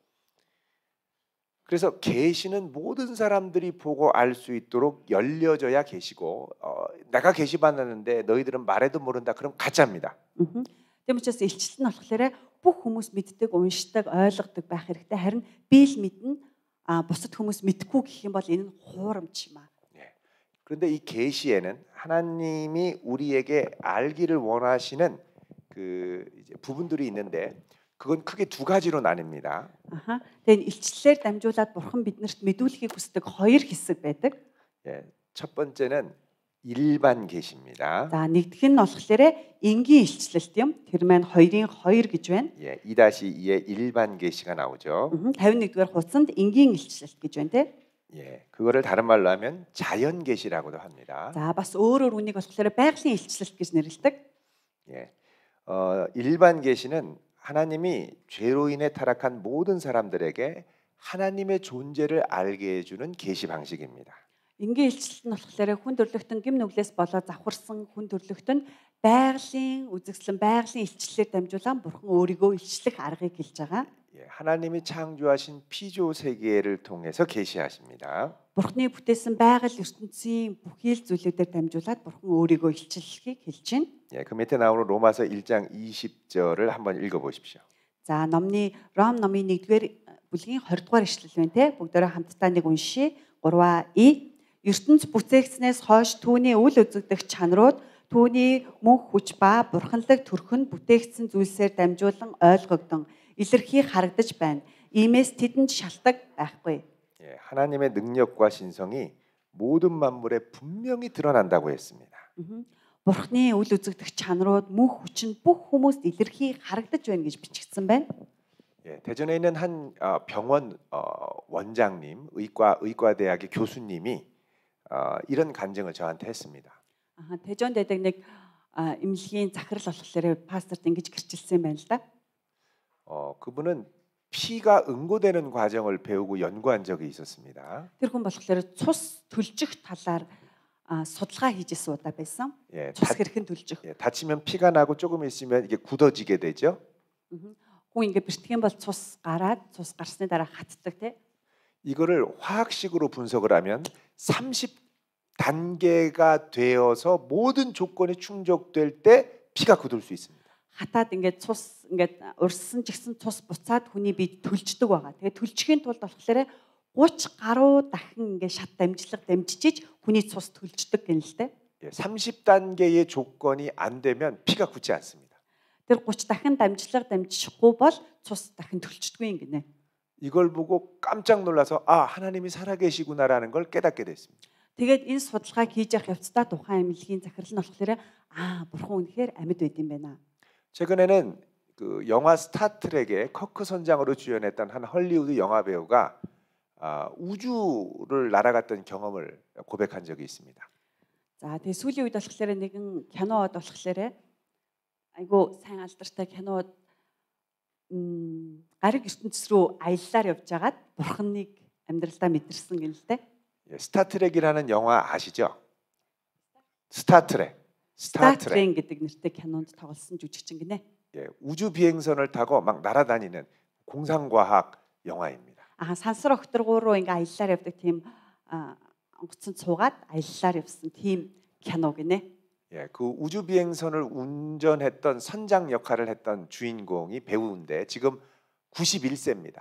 그래서 계시는 모든 사람들이 보고 알 수 있도록 열려져야 계시고 어, 내가 계시 받았는데 너희들은 말해도 모른다. 그럼 가짜입니다. Мгм. Тийм учраас илчлэлт нь болохоор бүх хүмүүс мэддэг, уншдаг, ойлгодог байх хэрэгтэй. Харин би л мэднэ, а бусад хүмүүс мэдгүй гэх юм бол энэ нь хуурамч юм аа. 예. 그런데 이 계시에는 하나님이 우리에게 알기를 원하시는 그 이제 부분들이 있는데 그건 크게 두 가지로 나뉩니다. Аха. Тэгээд илчлэлээр дамжуулаад бурхан биднэрт мэдүүлэхийг хүсдэг хоёр хэсэг байдаг. 예. 첫 번째는 일반 계시입니다. За нэгдүгээр нь болохоор энгийн илчлэлт юм. Тэр маань хоёрын хоёр гэж байна. 예, 이 다시 이의 일반 계시가 나오죠. Мгм. тавин нэгдүгээр хуудсанд энгийн илчлэлт гэж байна те. 예, 그거를 다른 말로 하면 자연 계시라고도 합니다. За бас өөрөөр үнийг болохоор байгалийн илчлэлт гэж нэрлэдэг. 예, 어, 일반 계시는 하나님이 죄로 인해 타락한 모든 사람들에게 하나님의 존재를 알게 해주는 계시 방식입니다. Энгийн илчлэлт нь болохоор хүн төрлөختөн гим нүглээс болоод завхарсан хүн төрлөختөнд байгалийн үзэгслэн байгалийн илчлэлээр дамжуулан бурхан өөрийгөө илчлэх аргыг хэлж байгаа. 예, 하나님이 창조하신 피조 세계를 통해서 계시하십니다. Бурханы бүтээсэн байгаль ертөнцийн бүхий л зүйлүүдээр дамжуулаад бурхан өөрийгөө илчлэхийг хэлж байна. 예, 그 밑에 나오는 로마서 일 장 이십 절을 한번 읽어보십시오. За номны Ром номын нэгдүгээр бүлгийн двадцать дугаар ишлэл байна те. Бүгдээрээ хамтдаа нэг уншия. гурав и ертөнц бүтээгдснээс хойш түүний үл үзэгдэх чанарууд түүний мөнх хүч ба бурханлаг төрхөн бүтээгдсэн зүйлсээр дамжуулан ойлгогдсон илэрхий харагдаж байна. Иймээс тэдэнд шалтгаан байхгүй. 예, 하나님의 능력과 신성이 모든 만물에 분명히 드러난다고 했습니다. Бурхны үл үзэгдэх чанарууд мөнх хүч нь бүх хүмүүст илэрхий харагдаж байна гэж бичигдсэн байна. 예, 대전에 있는 한 어, 병원 어, 원장님, 의과 의과대학의 교수님이 어, 이런 간증을 저한테 했습니다. Аа Тэжон дэдэг нэг а, эмнэлгийн захирал болохоор пасторт ингэж гэрчилсэн байна л да. 어, 그분은 피가 응고되는 과정을 배우고 연구한 적이 있었습니다. Тэр хүн болохоор цус төлжих талаар а, судалгаа хийж ирсэн удаа байсан. 예, Цус 다, хэрхэн төлжих. 예, 다치면 피가 나고 조금 있으면 이게 굳어지게 되죠. Хүн ингэ бэртгэх юм бол цус гараад цус гарсны дараа хатдаг те. 이거를 화학식으로 분석을 하면 삼십 단계가 되어서 모든 조건이 충족될 때 피가 굳을 수 있습니다. Хатаад ингээд цус ингээд урссан ч гэсэн цус буцаад хүний бие төлждөг байгаа. Тэгээ төлчихийн тулд болохоор гуйч гаруй дахин ингээд шат дамжлага дамжиж хүний цус төлждөг гэнэ л те. 예, 삼십 단계의 조건이 안 되면 피가 굳지 않습니다. Тэр гуйч дахин дамжлага дамжихгүй бол цус дахин төлждөггүй юм гинэ. 이걸 보고 깜짝 놀라서 아, 하나님이 살아계시구나라는 걸 깨닫게 됐습니다. Тэгээд энэ судалгааг хийж явах явцдаа тухайн эмнэлгийн захирал нь болохоор аа бурхан үнэхээр амьд байд юм байна. 최근에는 그 영화 스타트rek의 커크 선장으로 주연했던 한 헐리우드 영화 배우가 아, 우주를 날아갔던 경험을 고백한 적이 있습니다. За тэгээд сүүлийн үед болохоор нэгэн кинод болохоор айгу сайн алдартай кинод м гариг ертөнцийн рүү аяллаар явж байгаад бурханыг амьдралдаа мэдэрсэн гэнэ л дээ. 예, 스타트rek이라는 영화 아시죠? 스타트렉. 스타트레인 гэдэг нэртэй кинонд тоглосон жүжигчин гинэ. 예, 우주 비행선을 타고 막 날아다니는 공상과학 영화입니다. Аа сансар окторгуу руу ингээ аяллаар явдаг тийм онгоцон цуугаад аяллаар явсан тийм кино гинэ. 예, 그 우주 비행선을 운전했던 선장 역할을 했던 주인공이 배우인데 지금 구십일 세입니다.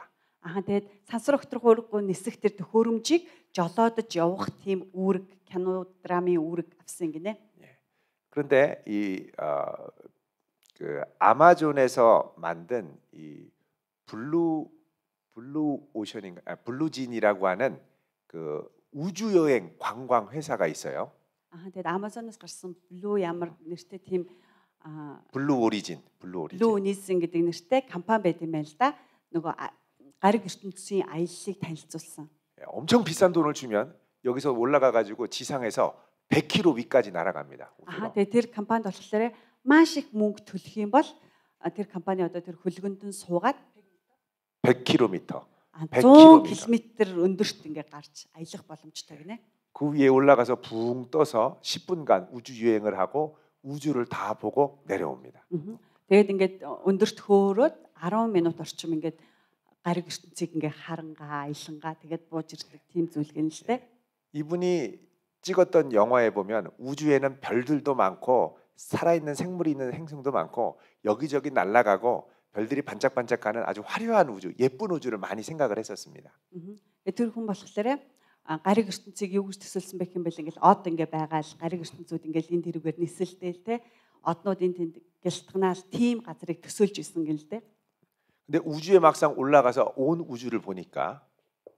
Аа тэгээд сансар огторгуургүй нисэх тэр төхөөрөмжийг жолоодож явах тийм үүрэг, кино драмын үүрэг авсан гинэ. 그런데 이 어, 그 아마존에서 만든 이 블루 블루 오션인가 아, 블루진이라고 하는 그 우주 여행 관광 회사가 있어요. Аа тэгээд Amazon-оос гарсан Blue ямар нэртэй тийм аа 블루 오리진, 블루 오리진. Blue Horizon гэдэг нэртэй компани байт юм байна л да. Нөгөө гариг ертөнцийн аяллыг танилцуулсан. 예, 엄청 비싼 돈을 주면 여기서 올라가 가지고 지상에서 백 킬로미터 위까지 날아갑니다. Аа 우주로. тэгээд тэр компанид болохоор маш их мөнгө төлөх юм бол а, тэр компани одоо тэр хөлгөнд нь суугаад 백 킬로미터. а, 백 зуун 킬로미터. км өндөрт ингээ гарч аялах боломжтой гинэ. 그 위에 올라가서 붕 떠서 십 분간 우주 여행을 하고 우주를 다 보고 내려옵니다. Мгм. Тэгээд ингээд өндөрт хөөрөөд арван минут орчим ингээд гариг ертөнцийг ингээ харангаа, аялангаа тэгээд бууж ирдэг тийм зүйлгэн л дээ. 이분이 찍었던 영화에 보면 우주에는 별들도 많고 살아있는 생물이 있는 행성도 많고 여기저기 날아가고 별들이 반짝반짝하는 아주 화려한 우주, 예쁜 우주를 많이 생각을 했었습니다. Мгм. Тэгээд тэр хүн болохоор а, гариг ертөнцийг юу гэж төсөөлсөн байх юм бэ? Ингээл од ингээ байгаал гариг ертөнцүүд ингээл энэ тэрүүгээр нисэлдээл те однууд энэ тэнд гэлтгнаал тийм газрыг төсөөлж исэн гэл дээ. 근데 우주에 막상 올라가서 온 우주를 보니까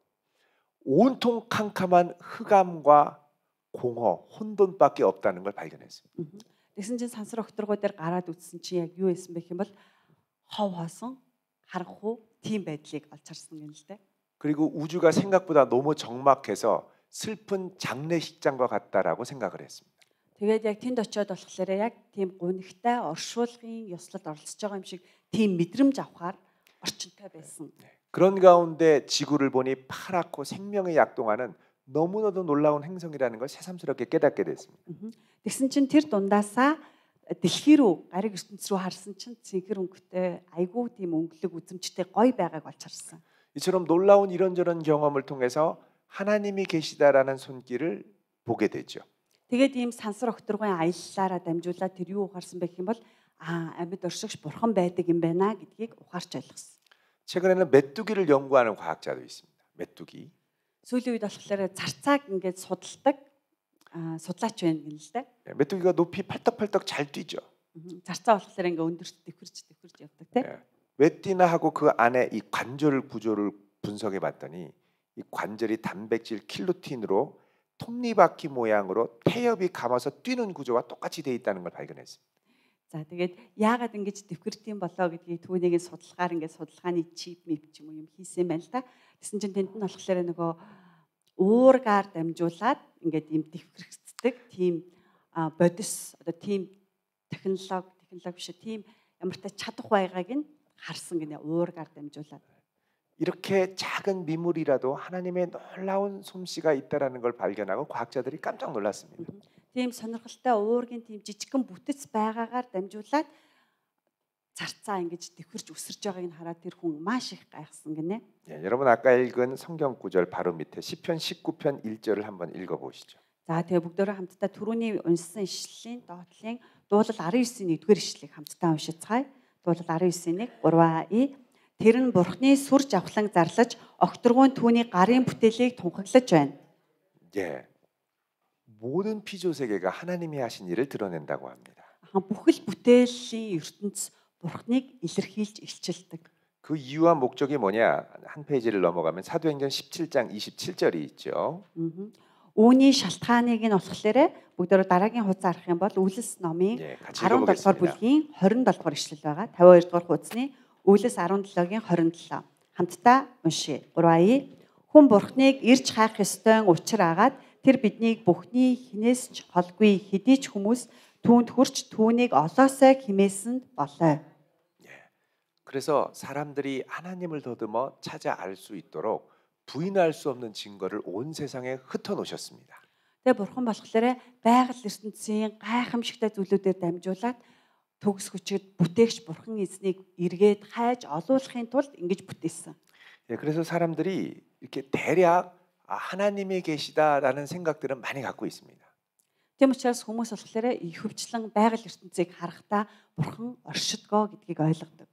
온통 캄캄한 흑암과 공허, 혼돈밖에 없다는 걸 발견했습니다. Мгм. Тэгсэн чинь сансар окторгоо дээр гараад үзсэн чинь яг юу байсан бэ гэх юм бол хов хоосон харанхуй тийм байдлыг олж харсан гэнэ л дээ. 그리고 우주가 생각보다 너무 적막해서 슬픈 장례식장과 같다라고 생각을 했습니다. Тэгээд яг тэнд очиод болохоор яг тийм гунигтай оршуулгын ёслолд оролцож байгаа юм шиг тийм мэдрэмж авахаар орчинтой байсан. 그런 가운데 지구를 보니 파랗고 생명의 약동하는 너무나도 놀라운 행성이라는 걸 새삼스럽게 깨닫게 됐습니다. Мгм. Тэгсэн чинь тэр дундаасаа дэлхий рүү гариг ертөнц рүү харсан чинь цэнхэр өнгөтэй айгүй тийм өнгөлөг үзэмжтэй гоё байгааг олж харсан. 이처럼 놀라운 이런저런 경험을 통해서 하나님이 계시다라는 손길을 보게 되죠. Тэгээд ийм сансар окторгын аяллаараа дамжуулаад тэр юу ухаарсан бэ гэх юм бол аа амьд оршигч бурхан байдаг юм байна гэдгийг ухаарч ойлгосон. 최근에는 메뚜기를 연구하는 과학자도 있습니다. 메뚜기. Сүүлийн үед болохоор зарцааг ингээд судалдаг аа судлаач байна гэнэ л дээ. 예, 메뚜기가 높이 팔떡팔떡 잘 뛰죠. Мгм. Зарцаа болохоор ингээд өндөрт дэвхэрч дэвхэрч явдаг тийм. 예, 왜 뛰나 하고 그 안에 이 관절 구조를 분석해 봤더니 이 관절이 단백질 킬루틴으로 톱니바퀴 모양으로 태엽이 감아서 뛰는 구조와 똑같이 돼 있다는 걸 발견했습니다. За тэгээд яагаад ингэж дэвхэрдэм болоо гэдгийг түүнийг судалгаар ингээд судалгааны чип мэп ч юм уу юм хийсэн байна л да. Тэсэн чинь тэнд нь болохоор нөгөө уургаар дамжуулаад ингээд ийм дэвхэрэгцдэг тийм а, бодис одоо тийм технологи технологи биш тийм ямартай чадах байгааг нь харсан гинэ уургаар дамжуулаад. 이렇게 작은 미물이라도 하나님의 놀라운 솜씨가 있다라는 걸 발견하고 과학자들이 깜짝 놀랐습니다. Тийм сонирхолтой уургийн тийм жижигхэн бүтэц байгаагаар дамжуулаад зарцаа ингэж дэвхэрж өсөрж байгааг нь хараад тэр хүн маш их гайхсан гинэ. 예, 여러분 아까 읽은 성경 구절 바로 밑에 시편 십구 편 일 절을 한번 읽어 보시죠. За тэгээ бүгдөө хамтдаа түрүүний уншсан ишлэлийн доотлын дуулал араван девятийн нэгдүгээр ишлэгийг хамтдаа уншицгаая. Дуулал араван девятийн нэг гурван и Тэр нь Бурхны сүр жавхлан зарлаж огторгуун түүний гарын бүтээлийг тунхаглаж байна. 예, 모든 피조 세계가 하나님이 하신 일을 드러낸다고 합니다. Бүхэл бүтээлийн ертөнц Бурхныг илэрхийлж илчилдэг. 그 이유와 목적이 뭐냐? 한 페이지를 넘어가면 사도행전 십칠 장 이십칠 절이 있죠. Үүний шалтгааныг нь болохоор бүгдөө дараагийн хуудас харах юм бол Үлэс номын 예, 같이 арван долоо дугаар 읽어보겠습니다. бүлгийн двадцать долоо дугаар ишлэл байгаа. пятьдесят two дугаар хуудасны Үлэс арван долоогийн двадцать seven. Хамтдаа уншия. three и Хүн Бурхныг ирж хайх ёстой учир агаад тэр биднийг бүхний хинээс ч холгүй хэдий ч хүмүүс түүнд хүрч түүнийг олоосой химээсэнд болоо. 그래서 사람들이 하나님을 더듬어 찾아 알 수 있도록 부인할 수 없는 증거를 온 세상에 흩어 놓으셨습니다. Тэгээ Бурхан болохоор байгаль ертөнцийн гайхамшигтай зүйлүүдээр дамжуулаад төгс хүчихэд бүтээгч Бурхан эзнийг эргээд хайж олуулахын тулд ингэж бүтээсэн. 예, 그래서 사람들이 이렇게 대략 아, 하나님이 계시다라는 생각들은 많이 갖고 있습니다. Тийм учраас хүмүүс болохоор хөвчлэн байгаль ертөнцийг харахтаа Бурхан оршидгоо гэдгийг ойлгодог.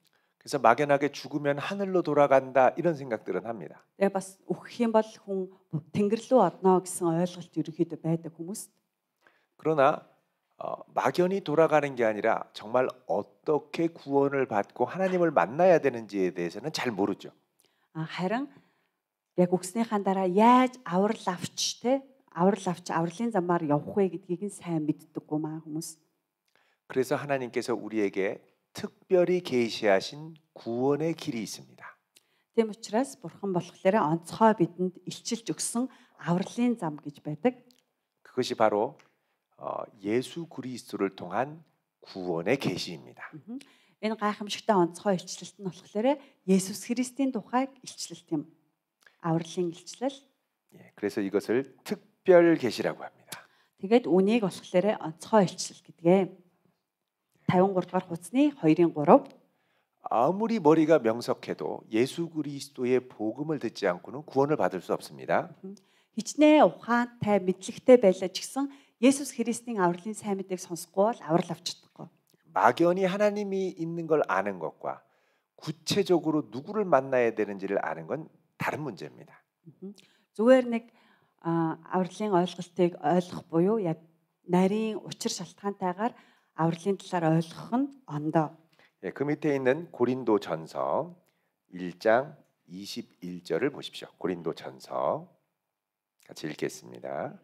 그래서 막연하게 죽으면 하늘로 돌아간다 이런 생각들은 합니다. Тэгээ бас үхэх юм бол хүн тэнгэр рүү одно гэсэн ойлголт ерөнхийдөө байдаг хүмүүст. 그러나 어, 막연히 돌아가는 게 아니라 정말 어떻게 구원을 받고 하나님을 만나야 되는지에 대해서는 잘 모르죠. А харин яг үгснийхаа дараа яаж аврал авч те аврал авч авралын замаар явах вэ гэдгийг нь сайн мэддэггүй маа хүмүүс. 그래서 하나님께서 우리에게 특별히 계시하신 구원의 길이 있습니다. Тийм учраас бурхан болохоор онцгой бидэнд илчилж өгсөн авралын зам гэж байдаг. 그것이 바로 어, 예수 그리스도를 통한 구원의 계시입니다. Энэ гайхамшигтай онцгой илчлэлт нь болохоор Есүс Христийн тухайг илчлэлт юм. авралын илчлэл. 예, 그래서 이것을 특별 계시라고 합니다. Тэгээд үнийг болохоор онцгой илчлэл гэдгээ. фifty-three дугаар хуцны two-ын three. 아무리 머리가 명석해도 예수 그리스도의 복음을 듣지 않고는 구원을 받을 수 없습니다. Хичнээн ухаантай мэдлэгтэй байлаа ч гэсэн Есүс Христийн авралын сайн мэдээг сонсохгүй бол аврал авч чадахгүй. 막연히 하나님이 있는 걸 아는 것과 구체적으로 누구를 만나야 되는지를 아는 건 다른 문제입니다. Зүгээр нэг авралын ойлголтыг ойлгох буюу яг нарийн учир шалтгаантайгаар авралын талаар ойлгох нь ондоо. 예, 그 밑에 있는 고린도전서 one 장 twenty-one 절을 보십시오. 고린도전서 같이 읽겠습니다.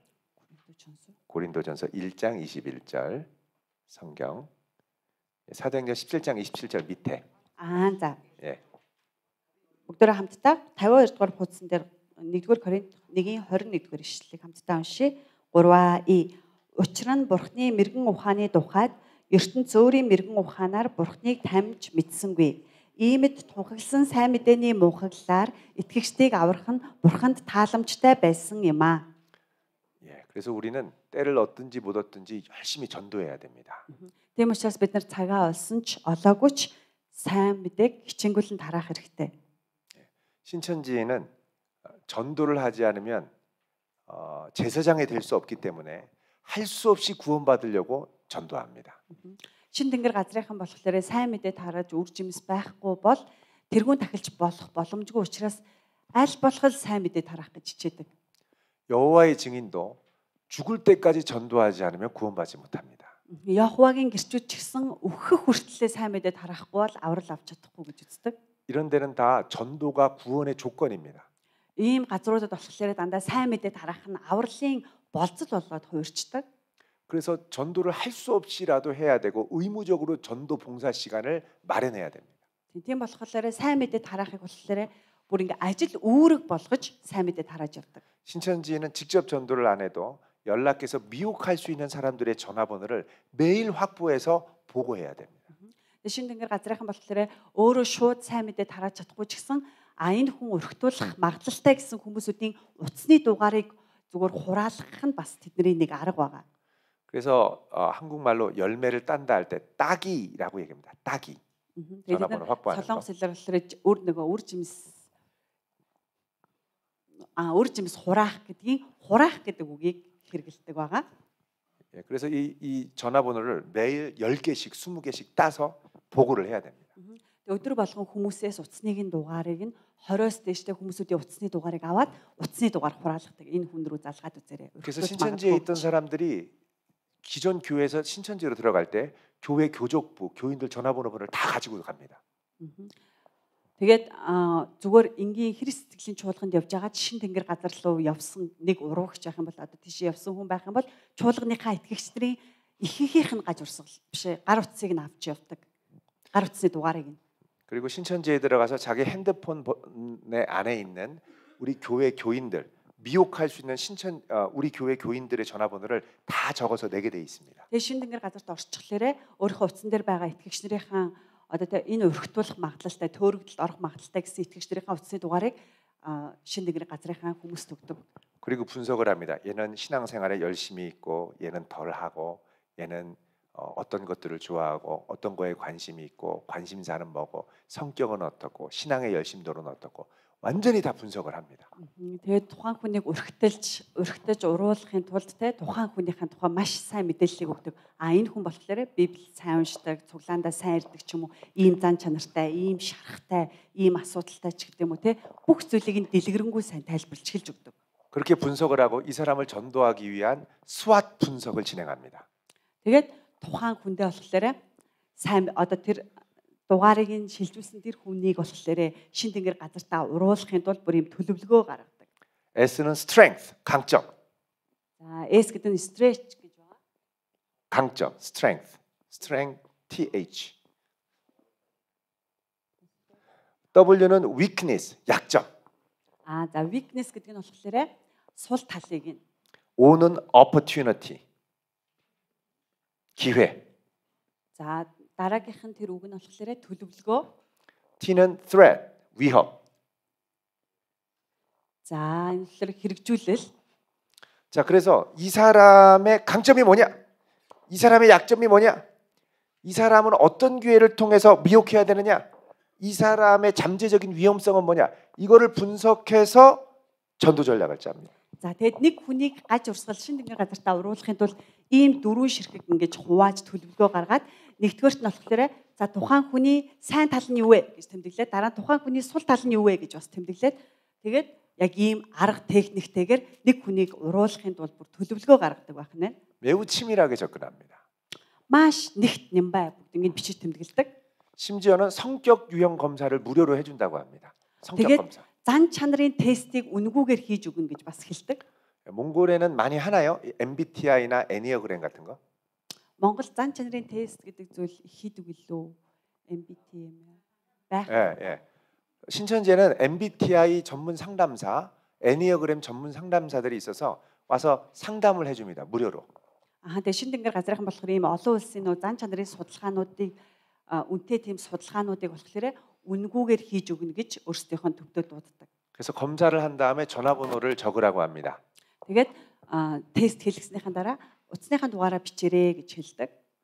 고린도전서 one 장 twenty-one 절 성경 사도행전 seventeen 장 twenty-seven 절 밑에. Аа за. 예. Бүгдөө хамтдаа fifty-two дугаар хуудсан дээр one-р Коринт one-ийн twenty-one дугаар ишлэлийг хамтдаа уншия. three I. Учир нь Бурхны мэрэгэн ухааны тухайд ертөнц өөрийн мэрэгэн ухаанаар Бурхныг тамж мэдсэнгүй. Иймэд тунхагласан сайн мэдээний мунхаглалаар итгэгчдийг аврах нь Бурханд тааламжтай байсан юм а. 예, 그래서 우리는 때를 얻든지 못 얻든지 열심히 전도해야 됩니다. Тийм учраас бид нар цагаа олсон ч олоогүй ч сайн мэдээг хичээнгүйлэн тараах хэрэгтэй. 신천지에는 전도를 하지 않으면 어, 제사장이 될 수 없기 때문에 할 수 없이 구원받으려고 전도합니다. Шин тэнгэр газрынхан болохоор сайн мэдээ тарааж үр жимс байхгүй бол тэрүүн тахилж болох боломжгүй учраас аль болох сайн мэдээ тараах гэж хичээдэг. 여호와의 증인도 죽을 때까지 전도하지 않으면 구원받지 못합니다. Яхвагийн гэрчүүд ч гэсэн өөхөх хүртлээр сайн мэдээ тараахгүй бол аврал авч чадахгүй гэж үздэг. 이런 데는 다 전도가 구원의 조건입니다. Ийм газруудад болохоор дандаа сайн мэдээ тараах нь авралын болцол болоод хуурчдаг. 그래서 전도를 할 수 없이라도 해야 되고 의무적으로 전도 봉사 시간을 마련해야 됩니다. Тийм болохоор сайн мэдээ тараахыг болохоор бүр ингээ ажил үүрэг болгож сайн мэдээ тарааж явдаг. 신천지에는 직접 전도를 안 해도 연락해서 미혹할 수 있는 사람들의 전화번호를 매일 확보해서 보고해야 됩니다. Шин тэнгэр газрынхан болохоор өөрөө шууд сайн мэдээ тарааж чадахгүй ч гэсэн а энэ хүн өргөтүүлэх магадлалтай гэсэн хүмүүсүүдийн утасны дугаарыг зүгээр хураалгах нь бас тэдний нэг арга байгаа. 그래서 어, 한국말로 열매를 딴다 할 때 따기라고 얘기합니다. 따기. 전화번호 확보하는 거. солонгос хэлээр болохоор өөр нөгөө үр жимс а үр жимс хураах гэдгийг хураах гэдэг үгийг хэрэгэлдэг байгаа. 예, 그래서 이, 이 전화번호를 매일 ten 개씩 twenty 개씩 따서 보고를 해야 됩니다. Өдөр болгон хүмүүсээс утасныг нь дугаарыг нь twenty-оос дээштэй хүмүүсүүдийн утасны дугаарыг аваад утасны дугаар хураалгадаг. Энэ хүн рүү залгаад үзээрэй. 그래서 신천지에 있던 사람들이 기존 교회에서 신천지로 들어갈 때 교회 교족부, 교인들 전화번호를 다 가지고 갑니다. Тэгээд зүгээр энгийн Христ сэтгэлийн чуулганд явж байгаа шин тэнгэр газар руу явсан нэг уруугч байх юм бол одоо тийш явсан хүн байх юм бол чуулганыхаа итгэгчдийн ихэнхийнх нь гаж урсгал биш гар утсыг нь авч явдаг. гар утасны дугаарыг нь. 그리고 신천지에 들어가서 자기 핸드폰에 안에 있는 우리 교회 교인들 미혹할 수 있는 신천 어, 우리 교회 교인들의 전화번호를 다 적어서 내게 돼 있습니다. Тэгээд шин тэнгэр газарт орчихлоорэ өөрийнхөө утсан дээр байгаа итгэгчнэрийн одоо энэ өргөтүүлэх магадлалтай төөрөгдөлд орох магадлалтай гэсэн итгэгчдэрийн утасны дугаарыг шин тэнгэр газрынхаа хүмүүст өгдөг. 그리고 분석을 합니다. 얘는 신앙생활에 열심히 있고 얘는 덜 하고 얘는 어, 어떤 것들을 좋아하고 어떤 거에 관심이 있고 관심사는 뭐고 성격은 어떻고 신앙의 열심도는 어떻고 완전히 다 분석을 합니다. Мгм. Тэгээд тухайн хүнийг өргөтөлж өргөтөж уруулахын тулд те тухайн хүнийхэн тухай маш сайн мэдээллийг өгдөг. А энэ хүн болохоор Библи сайн уншдаг, цуглаандаа сайн ирдэг ч юм уу, ийм зан чанартай, ийм шарахтай, ийм асуудалтай ч гэдэг юм уу те бүх зүйлийг нь дэлгэрэнгүй сайн тайлбарлаж хэлж өгдөг. 그렇게 분석을 하고 이 사람을 전도하기 위한 스왓 분석을 진행합니다. Тэгээд тухайн хүндээ болохоор сайн одоо тэр дугаарыг нь шилжүүлсэн тэр хүнийг болохоор шин тэнгэр газартаа уруулахын тулд бүр юм төлөвлөгөө гаргадаг. S는 strength, 강점. За S гэдэг нь stretch гэж байна. 강점, strength, strength, th. W는 weakness, 약점. А за weakness гэдэг нь болохоор сул талыг нь. O는 opportunity, 기회. За дараагийнх нь тэр үг нь болохоор төлөвлөгөө. T는 threat, 위협. За энэ болохоор хэрэгжүүлэл. 자, 그래서 이 사람의 강점이 뭐냐? 이 사람의 약점이 뭐냐? 이 사람은 어떤 기회를 통해서 미혹해야 되느냐? 이 사람의 잠재적인 위험성은 뭐냐? 이거를 분석해서 전도 전략을 짭니다. За тэгэд нэг хүнийг гаж урсгал шин тэнгэр газартаа уруулахын тулд ийм дөрвөн ширхэг ингэж хувааж төлөвлөгөө гаргаад нэгдүгээрт нь болохоор за тухайн хүний сайн тал нь юу вэ гэж тэмдэглээд дараа нь тухайн хүний сул тал нь юу вэ гэж бас тэмдэглээд тэгээд яг ийм арга техниктэйгээр нэг хүнийг уруулахын тулд бүр төлөвлөгөө гаргадаг байх нь. 매우 치밀하게 접근합니다. Маш нэгт нэмбай бүгд ингэж бичиж тэмдэглэдэг. 심지어는 성격 유형 검사를 무료로 해준다고 합니다. 성격 тэгээд 검사. зан чанарын тестийг үнгүүгээр хийж өгнө гэж бас хэлдэг. 몽골에는 많이 하나요? 엠비티아이나 애니어그램 같은 거? Монгол зан чанарын тест гэдэг зүйл хийдэг билүү? эм би ти эм байх. 예, 예. 신천지에는 엠비티아이 전문 상담사, 애니어그램 전문 상담사들이 있어서 와서 상담을 해줍니다. 무료로. Аа тэгээ шин тэнгэр газрын болохоор ийм олон улсын нөө зан чанарын судалгаануудыг үнэтэй тийм судалгаануудыг болохоор үнгүүгээр хийж өгнө гэж өөрсдийнхөө төвдөө дууддаг. 그래서 검사를 한 다음에 전화번호를 적으라고 합니다. Тэгээд тест хийлгэснийхэн дараа утасныхаа дугаараа бичээрэй гэж хэлдэг.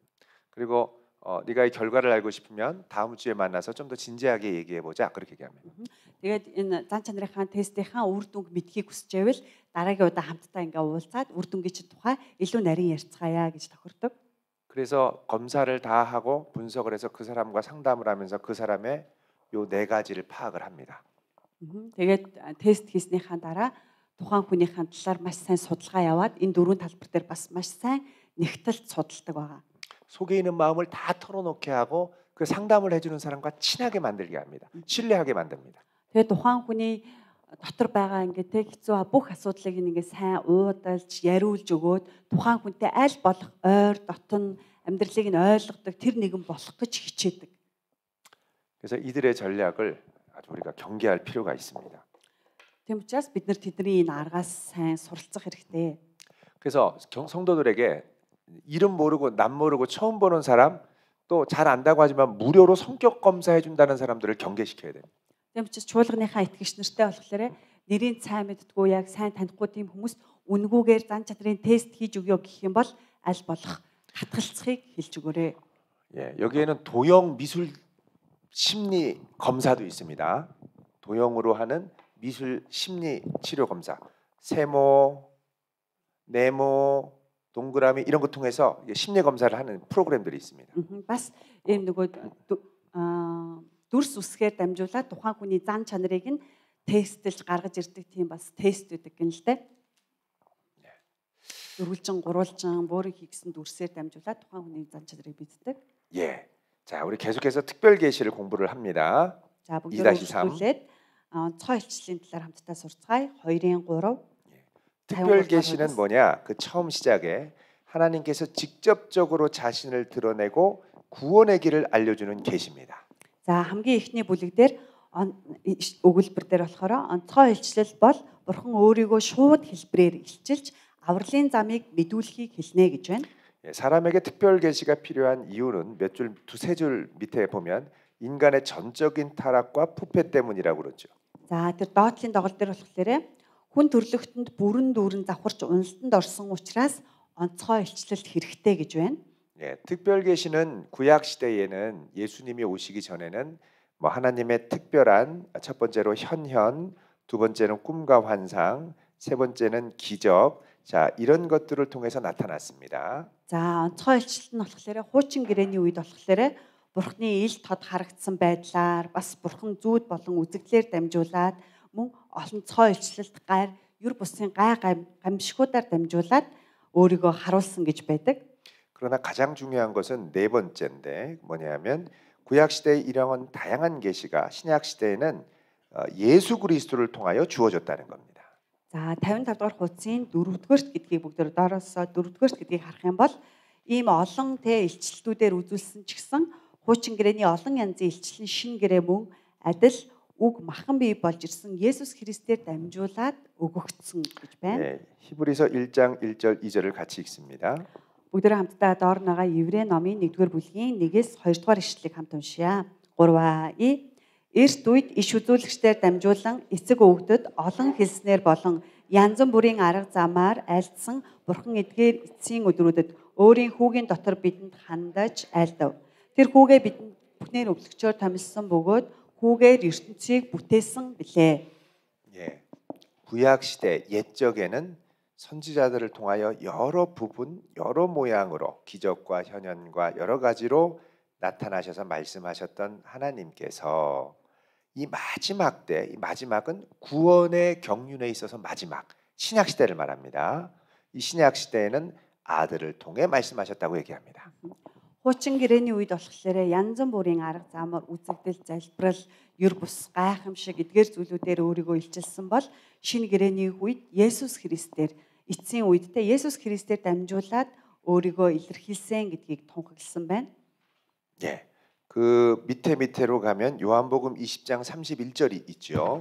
그리고 어, 네가 이 결과를 알고 싶으면 다음 주에 만나서 좀 더 진지하게 얘기해 보자. 그렇게 얘기합니다. Тэгээд энэ зан чанарынхаа тестийнхаа үр дүнг мэдхийг хүсэж байвал дараагийн удаа хамтдаа ингээ уулзаад үр дүнгийн чинь тухай илүү нарийн ярьцгаая гэж тохирдог. 그래서 검사를 다 하고 분석을 해서 그 사람과 상담을 하면서 그 사람의 요 네 가지를 파악을 합니다. Тэгээд тест хийснийхаа дараа тухайн хүнийхэн талаар маш сайн судалгаа яваад энэ дөрвөн талбар дээр бас маш сайн нэгтэлд судалдаг байгаа. 속에 있는 마음을 다 털어놓게 하고 그 상담을 해주는 사람과 친하게 만들게 합니다. 신뢰하게 만듭니다. Тэгээд тухайн хүний дотор байгаа ингээ тэг хэцүү бүх асуудлыг ингээ сайн уудалж яриулж өгөөд тухайн хүнтэй аль болох ойр дотн амьдралыг нь ойлгодог тэр нэгэн болох гэж хичээдэг. 그래서 이들의 전략을 아주 우리가 경계할 필요가 있습니다. Тийм учраас бид нар тэдний энэ аргаас сайн суралцах хэрэгтэй. 그래서 성도들에게 이름 모르고 남 모르고 처음 보는 사람 또 잘 안다고 하지만 무료로 성격 검사해 준다는 사람들을 경계시켜야 됩니다. Тийм учраас чуулганыхаа итгэгч нартай болохоор нэрийн сайн мэддгүү яг сайн танихгүй тийм хүмүүс үнгүүгээр зан чанарын тест хийж өгөө гэх юм бол аль болох хатгалцахыг хэлж өгөөрэй. 예, 여기에는 도형 미술 심리 검사도 있습니다. 도형으로 하는 미술 심리 치료 검사, 세모, 네모, 동그라미 이런 거 통해서 심리 검사를 하는 프로그램들이 있습니다. Бас ийм нөгөө аа дүрс үсгээр дамжуулаад тухайн хүний зан чанарыг нь тестэлж гаргаж ирдэг тийм бас тест үүдэг гэн л дээ. Дөрвөлжин, гурвалжин, буурын хийгсэн дүрсээр дамжуулаад тухайн хүний зан чанарыг мэддэг. 예. 자, 우리 계속해서 특별 계시를 공부를 합니다. За бүгд үргэлжлүүлээд онцгой илчлэлийн талаар хамтдаа сурцгаая. 이의 삼. 특별 계시는 뭐냐? 그 처음 시작에 하나님께서 직접적으로 자신을 드러내고 구원의 길을 알려주는 계시입니다. За хамгийн эхний бүлэг дээр өгүүлбэр дээр болохоор онцгой илчлэл бол Бурхан өөрийгөө шууд хэлбэрээр илчилж авралын замыг мэдүүлэхийг хэлнэ гэж байна. 사람에게 특별 계시가 필요한 이유는 몇 줄, 두세 줄 밑에 보면 인간의 전적인 타락과 부패 때문이라고 그러죠. За тэр доотлын доголд дээр болохоор хүн төрлөختөнд бүрэн дүүрэн завхарч уналтанд орсон учраас онцгой илчлэлт хэрэгтэй гэж байна. 예, 특별 계시는 구약 시대에는 예수님이 오시기 전에는 뭐 하나님의 특별한 첫 번째로 현현, 두 번째는 꿈과 환상, 세 번째는 기적. 자, 이런 것들을 통해서 나타났습니다. За онцгой илчлэл нь болохоор хуучин гэрээний үед болохоор Бурхны ил тод харагдсан байдлаар бас Бурхан зүуд болон үзэгдлээр дамжуулаад мөн олонцгой илчлэлт гайр юр бусын гай гамшигуудаар дамжуулаад өөрийгөө харуулсан гэж байдаг. 그러나 가장 중요한 것은 네 번째인데 뭐냐면 구약 시대에 일어난 다양한 계시가 신약 시대에는 예수 그리스도를 통하여 주어졌다는 겁니다. За петдесят дугаар хуудсын дөрөвдүгээрт гэдгийг бүгдээр доороос дөрөвдүгээрт гэдгийг харах юм бол ийм олон тэ илчлэлтүүдээр үзүүлсэн ч гэсэн хуучин гэрээний олон янзын илчлэн шин гэрээ мөн адил үг махан бий болж ирсэн Есүс Христээр дамжуулаад өгөгдсөн гэж байна. 네, 히브리서 일 장 일 절 이 절을 같이 읽습니다. Бүгдээр хамтдаа доор байгаа Еврей номын нэгдүгээр бүлгийн нэгээс хоёрдугаар ишлэлийг хамт уншъя. гурав и Эрт үед иш үзүүлэгчдээр дамжуулан эцэг өвгдөд олон хэлснээр болон янз бүрийн арга замаар айлдсан Бурхан эдгээр эцсийн өдрүүдэд өөрийн хүүгийн дотор бидэнд хандаж айлдав. Тэр хүүгээ бидэнд бүхнээр өвлөгчөөр томилсон бөгөөд хүүгээр ертөнцийг бүтээсэн билээ. 예, 구약 시대 옛적에는 선지자들을 통하여 여러 부분, 여러 모양으로 기적과 현현과 여러 가지로 나타나셔서 말씀하셨던 하나님께서 이 마지막 때, 이 마지막은 구원의 경륜에 있어서 마지막 신약 시대를 말합니다. 이 신약 시대에는 아들을 통해 말씀하셨다고 얘기합니다. Хуучин гэрээний үед болохоор янз бүрийн арга замаар үзэгдэл залбирал, юр бус гайхамшиг эдгээр зүйлүүдээр өөрийгөө илчилсэн бол шинэ гэрээний үед Есүс Христээр эцсийн үедтэй Есүс Христээр дамжуулаад өөрийгөө илэрхийлсэн гэдгийг тунхагласан байна. 예. 그 밑에 밑에로 가면 요한복음 이십 장 삼십일 절이 있죠.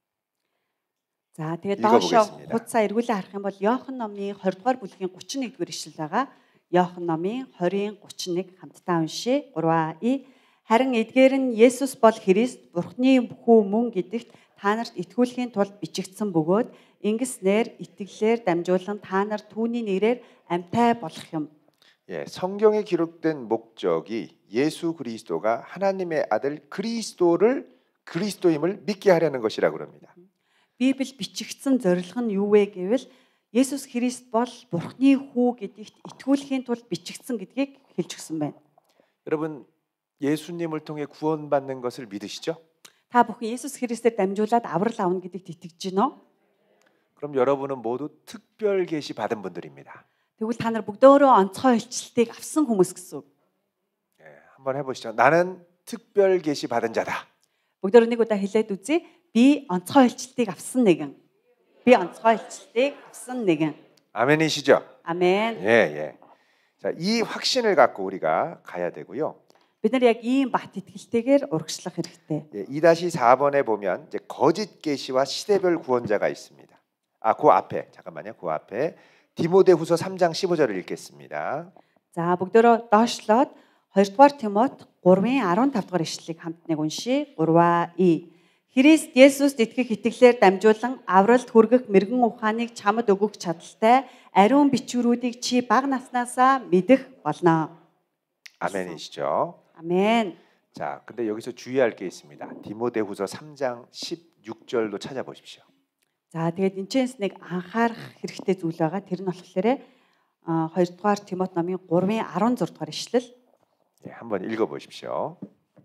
За тэгээд доошоо хуудасаа эргүүлээ харах юм бол Иохан номын двадцать дугаар бүлгийн тридцать one дугаар ишлэл байгаа. Иохан номын twenty тридцать one хамтдаа уншъя. гурав и харин эдгээр нь Есүс бол Христ Бурхны хүү мөн гэдэгт та нарт итгүүлэхийн тулд бичигдсэн бөгөөд ингэснээр итгэлээр дамжуулан та нар түүний нэрээр амьтай болох юм. 예, 성경에 기록된 목적이 예수 그리스도가 하나님의 아들 그리스도를 그리스도임을 믿게 하려는 것이라고 그럽니다. Библи бичигдсэн зорилго нь юу вэ гэвэл Есүс Христ бол Бурхны хүү гэдэгт итгүүлэхийн тулд бичигдсэн гэдгийг хэлж өгсөн байна. 여러분 예수님을 통해 구원받는 것을 믿으시죠? Та бүхэн Есүс Христээр дамжуулаад аврал авна гэдэгт итгэж байна уу? 그럼 여러분은 모두 특별 계시 받은 분들입니다. Тэгвэл та нар бүгдөө онцгой илчлэлтийг авсан хүмүүс гэсэн үг. 예, 한번 해보시죠. 나는 특별 계시 받은 자다. Бүгдөө нэг удаа хэлээд үзье. Би онцгой илчлэлтийг авсан нэгэн. Би онцгой илчлэлтийг авсан нэгэн. 아멘이시죠? 아멘. 예, 예. 자, 이 확신을 갖고 우리가 가야 되고요. Бид нар яг ийм бат итгэлтэйгээр урагшлах хэрэгтэй. 예, 이 사 번에 보면 이제 거짓 계시와 시대별 구원자가 있습니다. 아, 그 앞에 잠깐만요. 그 앞에 디모데후서 삼 장 십오 절을 읽겠습니다. За бүгдөө доошлоод two дугаар Тимот three fifteen дугаар ишлэлийг хамт нэг уншия. гурав и Христ Есүст итгэх итгэлээр дамжуулан авралт хүргэх мэрэгэн ухааныг чамд өгөх чадaltaй ариун бичвэрүүдийг чи бага наснаасаа мэдэх болно. 아멘이시죠? 아멘. 자, 근데 여기서 주의할 게 있습니다. 디모데후서 삼 장 십육 절도 찾아보십시오. За тэгээд энэчээс нэг анхаарах хэрэгтэй зүйл байгаа. Тэр нь болохоор two дугаар Тимот номын three sixteen дугаар ишлэл. 예, 한번 읽어 보십시오.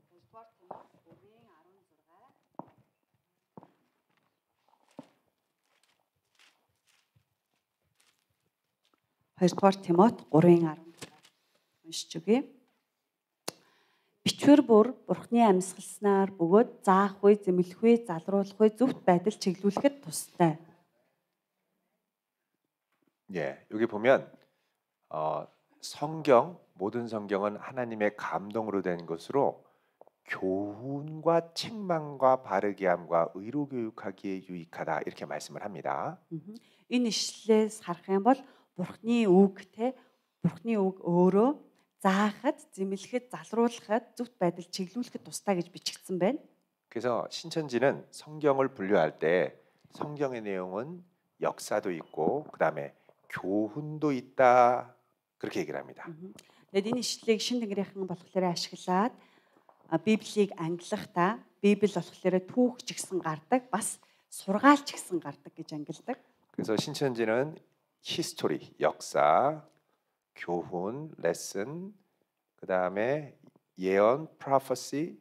two дугаар Тимот three sixteen уншиж өгье. Бичвэр бүр Бурхны амьсгалснаар бөгөөд заах үе, зэмлэх үе, залруулах үе, зөвхт байдал чиглүүлэхэд тустай. 예, 여기 보면 어, 성경 모든 성경은 하나님의 감동으로 된 것으로 교훈과 책망과 바르게 함과 의로 교육하기에 유익하다 이렇게 말씀을 합니다. Энэ ишлэлээс харах юм бол Бурхны үг те Бурхны үг өөрөө заахад, зэмлэхэд, залруулахад, зөвхт байдал чиглүүлэхэд тустай гэж бичигдсэн байна. 그래서 신천지는 성경을 분류할 때 성경의 내용은 역사도 있고 그다음에 교훈도 있다 그렇게 얘기를 합니다. Тэгэд энэ ишлэлийг шин тэнгэрийнхэн болохоор ашиглаад а, Библийг ангилахдаа Библи болохоор түүх ч гэсэн гардаг, бас сургаал ч гэсэн гардаг гэж ангилдаг. 그래서 신천지는 히스토리, 역사, 교훈, 레슨, 그 다음에 예언, prophecy,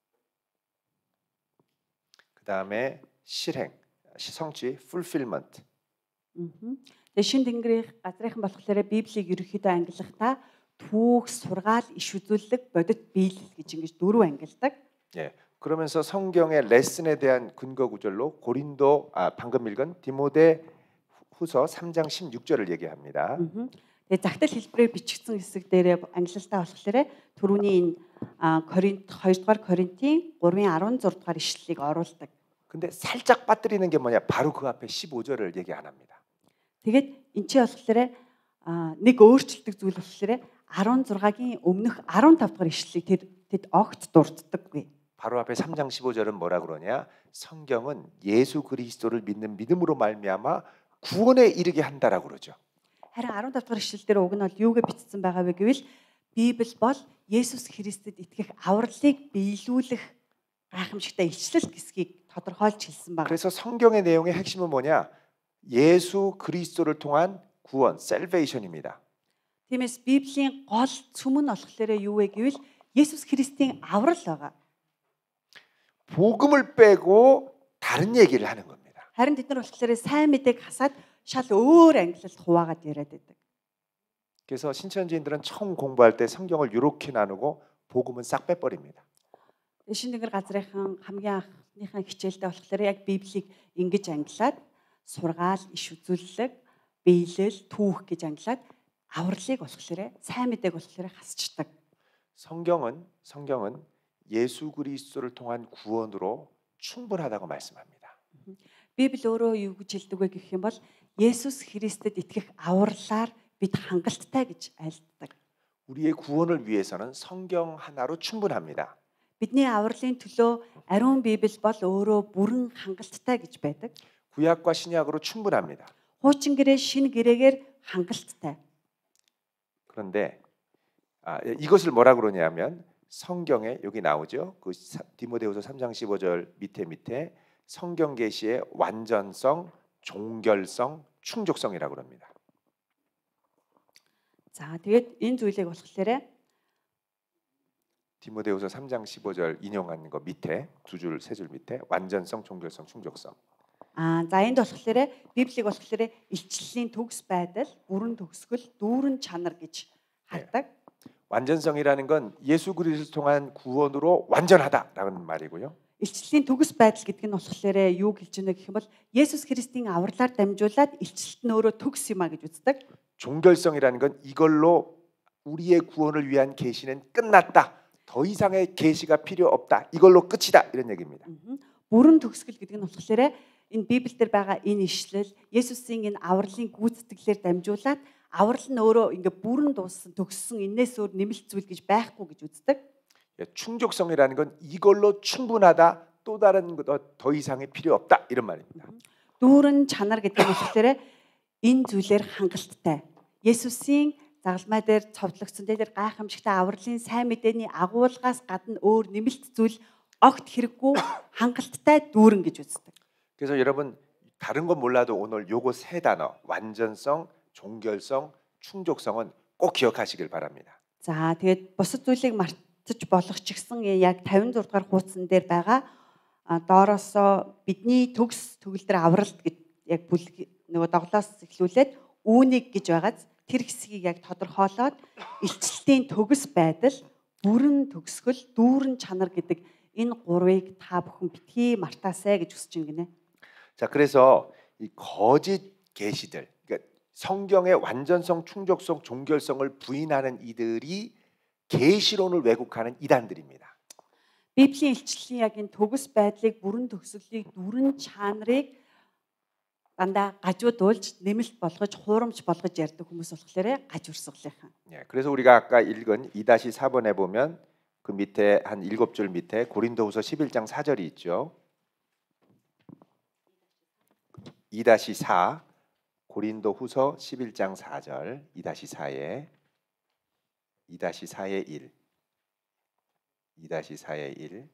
그 다음에 실행, 성취, fulfillment. Мгм. Тэгээ шин тэнгэрийн газрынхан болохоор Библийг ерөөхдөө ангилахдаа түүх, сургаал, иш үзүүлэг, бодит биелэл гэж ингэж дөрөв ангилдаг. 예. 그러면서 성경의 레슨에 대한 근거 구절로 고린도 아 방금 읽은 디모데 후서 삼 장 십육 절을 얘기합니다. Мгм. Тэгээ загтал хэлбэрээр бичигдсэн хэсэг дээрээ ангилалтаа болохоор түрүүний энэ а, Коринт хоёр дугаар Коринтын гурван арван зураг дугаар ишлэлийг оруулдаг. 근데 살짝 빠뜨리는 게 뭐냐? 바로 그 앞에 십오 절을 얘기 안 합니다. Тэгээд эн чинь болохоор а, нэг өөрчлөлтөг зүйл болохоор арван зургагийн өмнөх арван тав дахь ишлэлийг тэд тэд огт дурддаггүй. 바로 앞에 삼 장 십오 절은 뭐라 그러냐? 성경은 예수 그리스도를 믿는 믿음으로 말미암아 구원에 이르게 한다라고 그러죠. Харин арван тав дахь ишлэл дээр уг нь бол юугээ бичсэн байгаа вэ гэвэл Библи бол Есүс Христэд итгэх авралыг биелүүлэх гайхамшигтай илчлэл гэсгийг тодорхойлж хэлсэн байна. 그래서 성경의 내용의 핵심은 뭐냐? 예수 그리스도를 통한 구원, salvation입니다. Тиймээс Библийн гол цөм нь болохоор юу вэ гэвэл Есүс Христийн аврал байгаа. 복음을 빼고 다른 얘기를 하는 겁니다. Харин бид нар болохоор сайн мэдээг хасаад шал өөр ангилалд хуваагаад яриад байдаг. 그래서 신천지인들은 처음 공부할 때 성경을 이렇게 나누고 복음은 싹 빼버립니다. Шин тэнгэр газрынхан хамгийн анхныхаа хичээлдээ болохоор яг Библийг ингэж ангилаад сургаал, иш үзүүлэлэг, биелэл, түүх гэж ангилаад авралыг болохоор сайн мэдээг болохоор хасчдаг. 성경은 성경은 예수 그리스도를 통한 구원으로 충분하다고 말씀합니다. Библи өөрөө юу гэж хэлдэг вэ гэх юм бол Есүс Христэд итгэх авралаар бид хангалттай гэж айлддаг. 우리의 구원을 위해서는 성경 하나로 충분합니다. Бидний авралын төлөө ариун Библи бол өөрөө бүрэн хангалттай гэж байдаг. 구약과 신약으로 충분합니다. Хуучин гэрээ, шинэ гэрээгээр хангалттай. 그런데 아, 이것을 뭐라 그러냐면 성경에 여기 나오죠. 그 디모데후서 삼 장 십오 절 밑에 밑에 성경 계시의 완전성, 종결성, 충족성이라고 합니다. За тэгээд энэ зүйлийг болохоор 디모데후서 삼 장 십오 절 인용하는 거 밑에 두 줄, 세 줄 밑에 완전성, 종결성, 충족성. аа за энд болохоор Библийг болохоор илчлэлийн төгс байдал, бүрэн төгсгөл, дүүрэн чанар гэж хардаг. 완전성이라는 건 예수 그리스도를 통한 구원으로 완전하다라는 말이고요. Илчлэлийн төгс байдал гэдэг нь болохоор юу хэлж байна гэх юм бол Есүс Христийн авралаар дамжуулаад илчлэлт нь өөрөө төгс юм а гэж үздэг. 종결성이라는 건 이걸로 우리의 구원을 위한 계시는 끝났다. 더 이상의 계시가 필요 없다. 이걸로 끝이다. 이런 얘기입니다. Бүрэн төгсгөл гэдэг нь болохоор энэ Библиэлд байгаа энэ ишлэл Есүсийн энэ авралын гүйцэтгэлээр дамжуулаад аврал нь өөрөө ингээ бүрэн дууссан төгссөн энэс өөр нэмэлт зүйл гэж байхгүй гэж үздэг. 충족성이라는 건 이걸로 충분하다. 또 다른 더 이상의 필요 없다. 이런 말입니다. Дүүрэн чанар гэдэг нь болохоор энэ зүйлээр хангалттай. Есүсийн загалмай дээр цовдлогдсон дээр гайхамшигтай авралын сайн мэдээний агуулгаас гадна өөр нэмэлт зүйл огт хэрэггүй хангалттай дүүрэн гэж үздэг. 그래서 여러분 다른 건 몰라도 오늘 요거 세 단어 완전성, 종결성, 충족성은 꼭 기억하시길 바랍니다. За тэгээд бусад зүйлийг мартаж болох ч гэсэн яг тавин зураг дугаар хуудсан дээр байгаа доороосоо бидний төгс төгөлдөр авралт гэж яг нөгөө доглоос эхлүүлээд үүнийг гэж байгааз тэр хэсгийг яг тодорхойлоод илчлэлтийн төгс байдал, бүрэн төгсгөл, дүүрэн чанар гэдэг энэ гурвыг та бүхэн битгий мартаасай гэж хүсэж байна гинэ. 자, 그래서 이 거짓 계시들, 그러니까 성경의 완전성, 충족성, 종결성을 부인하는 이들이 계시론을 왜곡하는 이단들입니다. Библийн илчлэлийн яг энэ төгс байдлыг, бүрэн төгсгөлийг, дүүрэн чанарыг дандаа гажуудуулж, нэмэлт болгож, хуурамч болгож ярьдаг хүмүүс болохоор гаж урсгалынхан. 예, 그래서 우리가 아까 읽은 이 사 번에 보면 그 밑에 한 일곱 줄 밑에 고린도후서 십일 장 사 절이 있죠. 이 사 고린도후서 십일 장 사 절 이 사에 이 사의 일. 이 사의 일.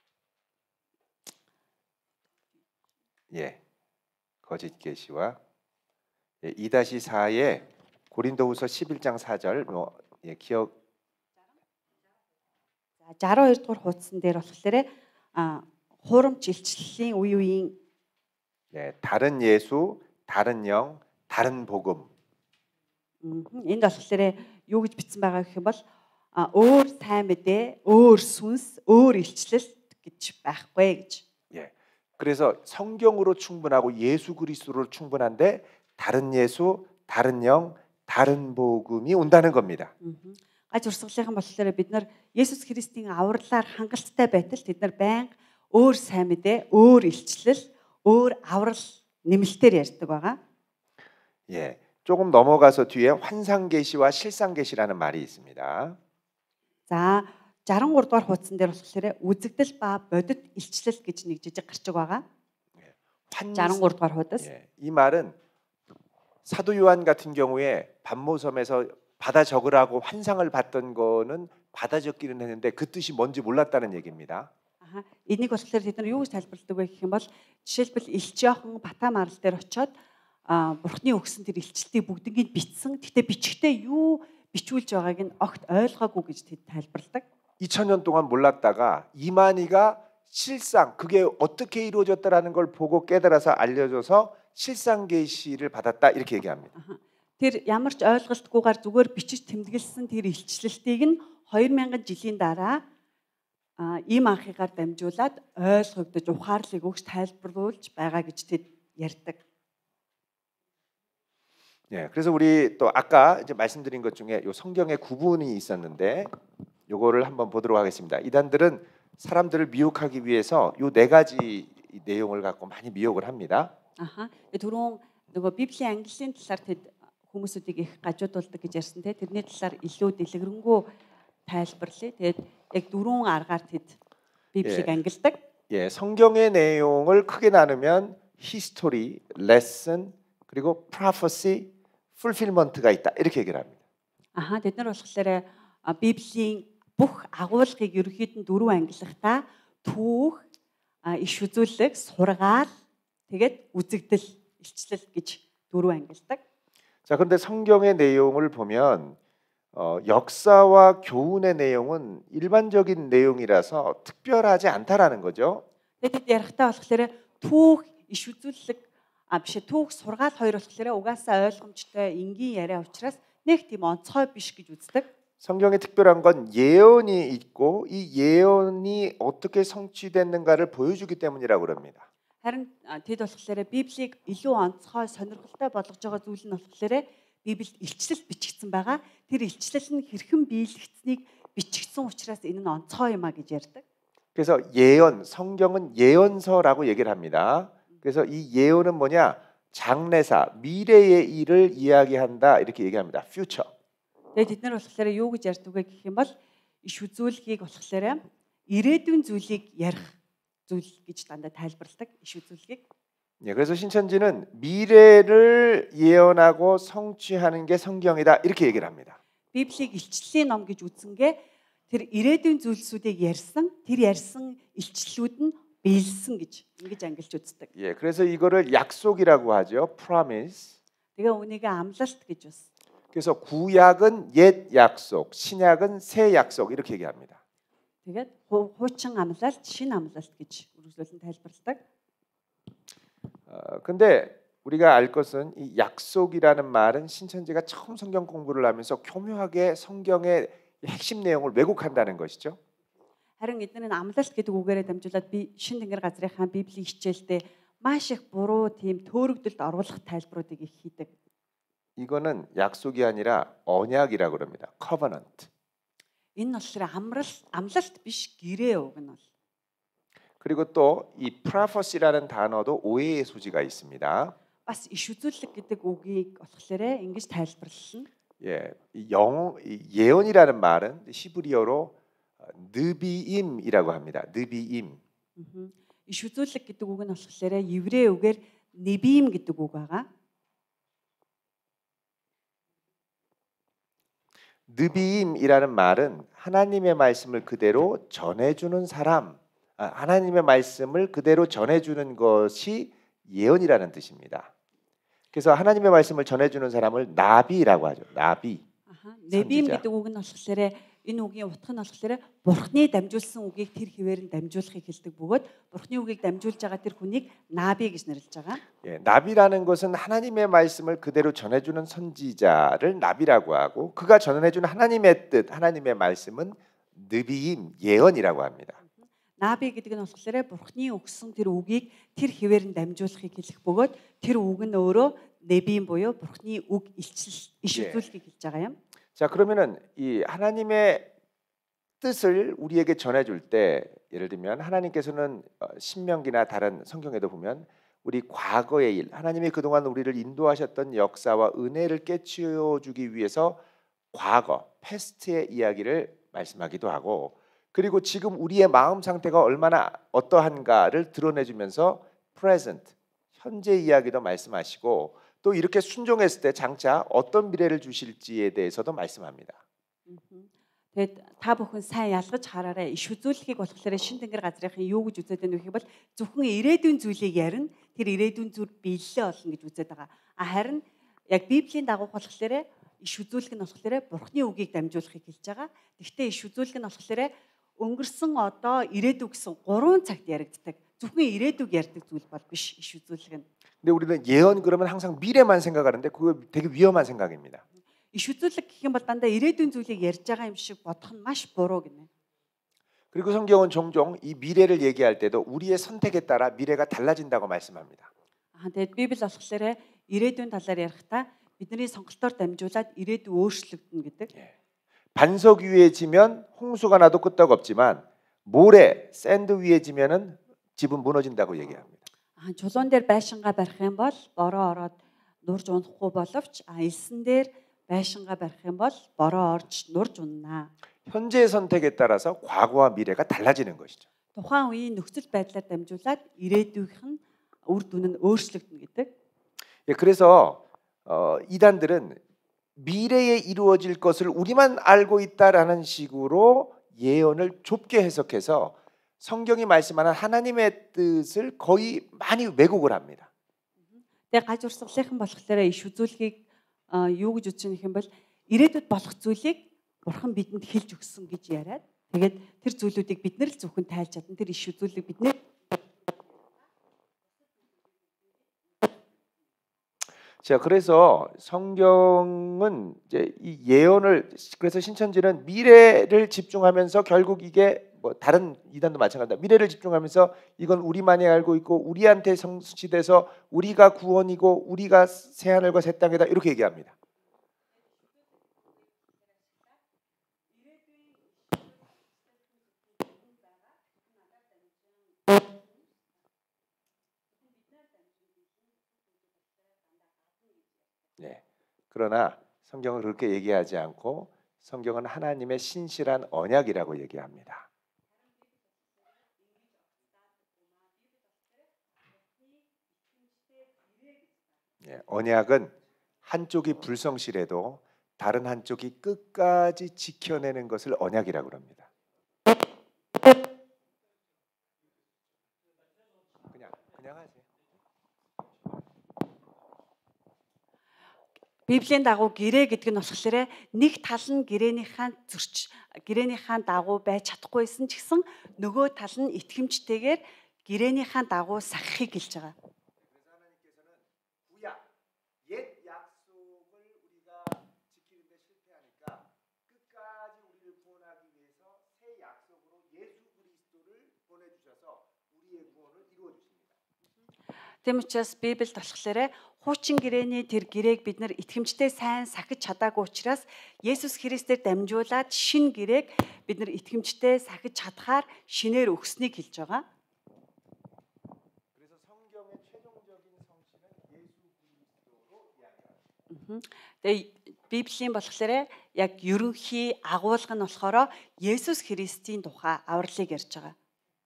예. 거짓 계시와 예, 이 사의 고린도후서 십일 장 사 절 뭐 예, 기억 За 육십이 дугаар хуудсан дээр болохоор а хуурамч илчлэлийн үе үеийн 예, 다른 예수, 다른 영, 다른 복음. мгм, энд болохоор юу гэж бичсэн байгаа гэх юм бол а өөр сайн мэдээ, өөр сүнс, өөр илчлэл гэж байхгүй гэж. 예. 그래서 성경으로 충분하고 예수 그리스도로 충분한데 다른 예수, 다른 영, 다른 복음이 온다는 겁니다. мгм. Гаж урсгалынхан болохоор бид нар Есүс Христийн авралаар хангалттай байтал тэд нар байнга өөр сайн мэдээ, өөр илчлэл, өөр аврал нэмэлтээр ярьдаг байгаа. 예. 조금 넘어가서 뒤에 환상 계시와 실상 계시라는 말이 있습니다. За 육십삼 дугаар хуудсан дээр болохоор үзэгдэл ба бодит илчлэл гэж нэг жижиг гарчиг байгаа. 환 육십삼 дугаар хуудас. 예, 이 말은 사도 요한 같은 경우에 반모섬에서 받아 적으라고 환상을 봤던 거는 받아 적기는 했는데 그 뜻이 뭔지 몰랐다는 얘기입니다. 아하. Энийг болохоор тэд нар юу гэж тайлбарладаг вэ гэх юм бол жишээлбэл Илч Иохан Бата марал дээр очиод а Бурхны өгсөн тэр илчлэлтийг бүгднийг бичсэн. Гэтэ бичгтээ юу бичүүлж байгааг нь огт ойлгоогүй гэж тэд тайлбарладаг. 이천 년 동안 몰랐다가 이만희가 실상 그게 어떻게 이루어졌다라는 걸 보고 깨달아서 알려줘서 실상 계시를 받았다 이렇게 얘기합니다. 아하. Тэр ямар ч ойлголтгүйгээр зүгээр бичиж тэмдэглэсэн тэр илчлэлтийг нь хоёр мянган жилийн дараа а ийм анхыгаар дамжуулаад ойлгогдож ухаарлыг өгч тайлбарлуулж байгаа гэж тэд ярьдаг. 예, 그래서 우리 또 아까 이제 말씀드린 것 중에 요 성경의 구분이 있었는데 요거를 한번 보도록 하겠습니다. 이단들은 사람들을 미혹하기 위해서 요 네 가지 내용을 갖고 많이 미혹을 합니다. 아하. түрүүн нөгөө Библийн ангиллын талаар тэд хүмүүсүүдийг их гажуудуулдаг гэж ярьсан те тэрний талаар илүү дэлгэрэнгүй тайлбарлая. Тэгээд яг дөрвөн аргаар тэд Библийг ангилдаг. 예, 성경의 내용을 크게 나누면 history, lesson 그리고 prophecy, fulfillment가 있다 이렇게 얘기를 합니다. 아하. тэд нар болохоор Библийн бүх агуулгыг ерөнхийд нь дөрөв ангиллахдаа түүх, иш үзүүлэг, сургаал, тэгээд үзэгдэл, илчлэл гэж дөрөв ангилдаг. 자, 그런데 성경의 내용을 보면 어, 역사와 교훈의 내용은 일반적인 내용이라서 특별하지 않다라는 거죠. Тэгээд ярихтаа болохоор түүх, иш үзүүлэг, а биш түүх, сургаал хоёр болохоор угаасаа ойлгомжтой энгийн яриа учраас нэг тийм онцгой биш гэж үздэг. 성경에 특별한 건 예언이 있고 이 예언이 어떻게 성취됐는가를 보여주기 때문이라고 그럽니다. харин тэд болохоор Библийг илүү онцгой сонирхолтой болгож байгаа зүйл нь болохоор Библиэд илчлэл бичигдсэн байгаа. Тэр илчлэл нь хэрхэн биелэгдсэнийг бичигдсэн учраас энэ нь онцгой юм а гэж ярьдаг. 그래서 예언, 성경은 예언서라고 얘기를 합니다. 그래서 이 예언은 뭐냐? 장래사, 미래의 일을 이야기한다 이렇게 얘기합니다. future. Тэгээд тэд нар болохоор юу гэж ярьдаг вэ гэх юм бол иш үзүүлгийг болохоор ирээдүйн зүйлийг ярих зүйл гэж дандаа тайлбарладаг иш үзүүлгийг. 예, 그래서 신천지는 미래를 예언하고 성취하는 게 성경이다 이렇게 얘기를 합니다. Библийг илчлэлийн ном гэж үзсэнгээ тэр ирээдүйн зүйлсүүдийг ярьсан, тэр ярьсан илчлэлүүд нь биелсэн гэж ингэж ангилж үздэг. 예, 그래서 이거를 약속이라고 하죠. promise. Тэгээ үүнийг амлалт гэж бас. 그래서 구약은 옛 약속, 신약은 새 약속 이렇게 얘기합니다. Тэгээд хуучин амлалт, шинэ амлалт гэж үргэлжлүүлэн тайлбарладаг. 어, 근데 우리가 알 것은 이 약속이라는 말은 신천지가 처음 성경 공부를 하면서 교묘하게 성경의 핵심 내용을 왜곡한다는 것이죠. Харин эдгээр нь амлалт гэдэг үгээрээ дамжуулаад би шинэ тэнгэр газрынхаа Библийн хичээлдээ маш их буруу тийм төөрөгдөлд оруулах тайлбаруудыг их хийдэг. 이거는 약속이 아니라 언약이라고 그럽니다. covenant. Энэ нь болохоор амрал, амлалт биш гэрээ үг нь бол. 그리고 또 이 prophecy라는 단어도 오해의 소지가 있습니다. бас иш үзүүлэг гэдэг үгийг болохоор ингэж тайлбарлана. 예, 이 영어 이 예언이라는 말은 히브리어로 느비임이라고 합니다. 느비임. иш үзүүлэг гэдэг үг нь болохоор еврей үгээр небим гэдэг үг байгаа. 느비임이라는 말은 하나님의 말씀을 그대로 전해주는 사람, 아, 하나님의 말씀을 그대로 전해주는 것이 예언이라는 뜻입니다. 그래서 하나님의 말씀을 전해주는 사람을 나비라고 하죠. 나비. Аха. Нэбим 선지자. гэдэг үг нь болохоор энэ үгийн утга нь болохоор Бурхны дамжуулсан үгийг тэр хിവэр нь дамжуулахыг хэлдэг бөгөөд Бурхны үгийг дамжуулж байгаа тэр хүнийг наби гэж нэрлэж байгаа. 예, 나비라는 것은 하나님의 말씀을 그대로 전해주는 선지자를 나비라고 하고 그가 전해주는 하나님의 뜻, 하나님의 말씀은 느비임, 예언이라고 합니다. Наби гэдэг нь болохоор Бурхны өгсөн тэр үгийг тэр хിവэр нь дамжуулахыг хэлэх бөгөөд тэр үг нь өөрөө нэбим буюу Бурхны үг илчил иш үзүүлэхийг хэлж байгаа юм. 자, 그러면은 이 하나님의 뜻을 우리에게 전해줄 때 예를 들면 하나님께서는 신명기나 다른 성경에도 보면 우리 과거의 일, 하나님이 그동안 우리를 인도하셨던 역사와 은혜를 깨치워주기 위해서 과거, 패스트의 이야기를 말씀하기도 하고 그리고 지금 우리의 마음 상태가 얼마나 어떠한가를 드러내주면서 present, 현재 이야기도 말씀하시고 또 이렇게 순종했을 때 장차 어떤 미래를 주실지에 대해서도 말씀합니다. Тэгээд та бүхэн сайн ялгаж хараарай. Иш үзүүлэхийг болохоор шин тэнгэр газрынхан юу гэж үзээд байна вэ гэвэл зөвхөн ирээдүйн зүйлийг ярина. Тэр ирээдүйн зүйл биелэлээ олно гэж үзээд байгаа. А харин яг Библийн дагуух болохоор иш үзүүлэх нь болохоор Бурхны үгийг дамжуулахыг хэлж байгаа. Гэхдээ иш үзүүлэх нь болохоор өнгөрсөн одоо ирээдүй гэсэн гурван цагт яригддаг. Зөвхөн ирээдүйг ярьдаг зүйл бол биш иш үзүүлэх нь. 근데 우리는 예언 그러면 항상 미래만 생각하는데 그거 되게 위험한 생각입니다. иш үзүүлэх гэх юм бол дандаа ирээдүйн зүйлийг ярьж байгаа юм шиг бодох нь маш буруу гинэ. 그리고 성경은 종종 이 미래를 얘기할 때도 우리의 선택에 따라 미래가 달라진다고 말씀합니다. Аа тэгээд Библи болохоор ирээдүйн талаар ярихдаа бидний сонголтоор дамжуулаад ирээдүй өөрчлөгдөнө гэдэг. 반석 위에 지면 홍수가 나도 끄떡 없지만 모래, 샌드 위에 지면은 집은 무너진다고 얘기합니다. Аа чулуун дээр байшингаа барих юм бол бороо ороод нурж унахгүй боловч а элсэн дээр байшингаа барих юм бол бороо орж нурж унана. 현재의 선택에 따라서 과거와 미래가 달라지는 것이죠. Тухайн үеийн нөхцөл байдлаар дамжуулаад ирээдүйнх нь үр дүн нь өөрчлөгдөнө гэдэг. 예, 그래서 어, 이단들은 미래에 이루어질 것을 우리만 알고 있다라는 식으로 예언을 좁게 해석해서 성경이 말씀하는 하나님의 뜻을 거의 많이 왜곡을 합니다. Тэгээ гаж урсгалынхан болохоор иш үзүүлэхийг юу гэж үзэж байгаа юм бол ирээдүйд болох зүйлийг Бурхан бидэнд хэлж өгсөн гэж яриад тэгээд тэр зүйлүүдийг бид нар л зөвхөн тайлж чадна. Тэр иш үзүүлэг бид нэр 자, 그래서 성경은 이제 이 예언을 그래서 신천지는 미래를 집중하면서 결국 이게 뭐 다른 이단도 마찬가지다. 미래를 집중하면서 이건 우리만이 알고 있고 우리한테 성취돼서 우리가 구원이고 우리가 새 하늘과 새 땅이다 이렇게 얘기합니다. 네. 그러나 성경은 그렇게 얘기하지 않고 성경은 하나님의 신실한 언약이라고 얘기합니다. 네, 언약은 한쪽이 불성실해도 다른 한쪽이 끝까지 지켜내는 것을 언약이라고 합니다. 그냥 그냥 하세요. Библийн дагуу гэрээ гэдэг нь болохоор нэг тал нь гэрээнийхээ зөрч гэрээнийхээ дагуу байж чадахгүйсэн ч гэсэн нөгөө тал нь итгэмжтэйгээр гэрээнийхээ дагуу сахихыг хэлж байгаа. Тийм учраас Библиэд болохоор хуучин гэрээний тэр гэрээг бид нар итгэмжтэй сайн сахиж чадаагүй учраас Есүс Христээр дамжуулаад шин гэрээг бид нар итгэмжтэй сахиж чадхаар шинээр өгснийг хэлж байгаа. 그래서 성경의 최종적인 성취는 예수 그리스도로 이야기합니다. Тэгээ Библийн болохоор яг ерөнхий агуулга нь болохоор Есүс Христийн тухай авралыг ярьж байгаа.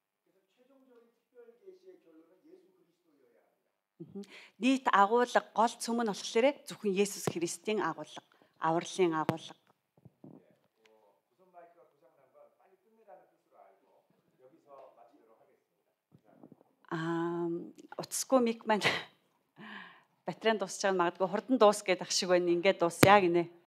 Нийт агуулга гол цөм нь болохоор зөвхөн Есүс Христийн агуулга, авралын агуулга. Аа утасгүй мик маань батарей дуусч байгаа магадгүй хурдан дуус гэдэг ах шиг байна. Ингээд дуусъя гинэ.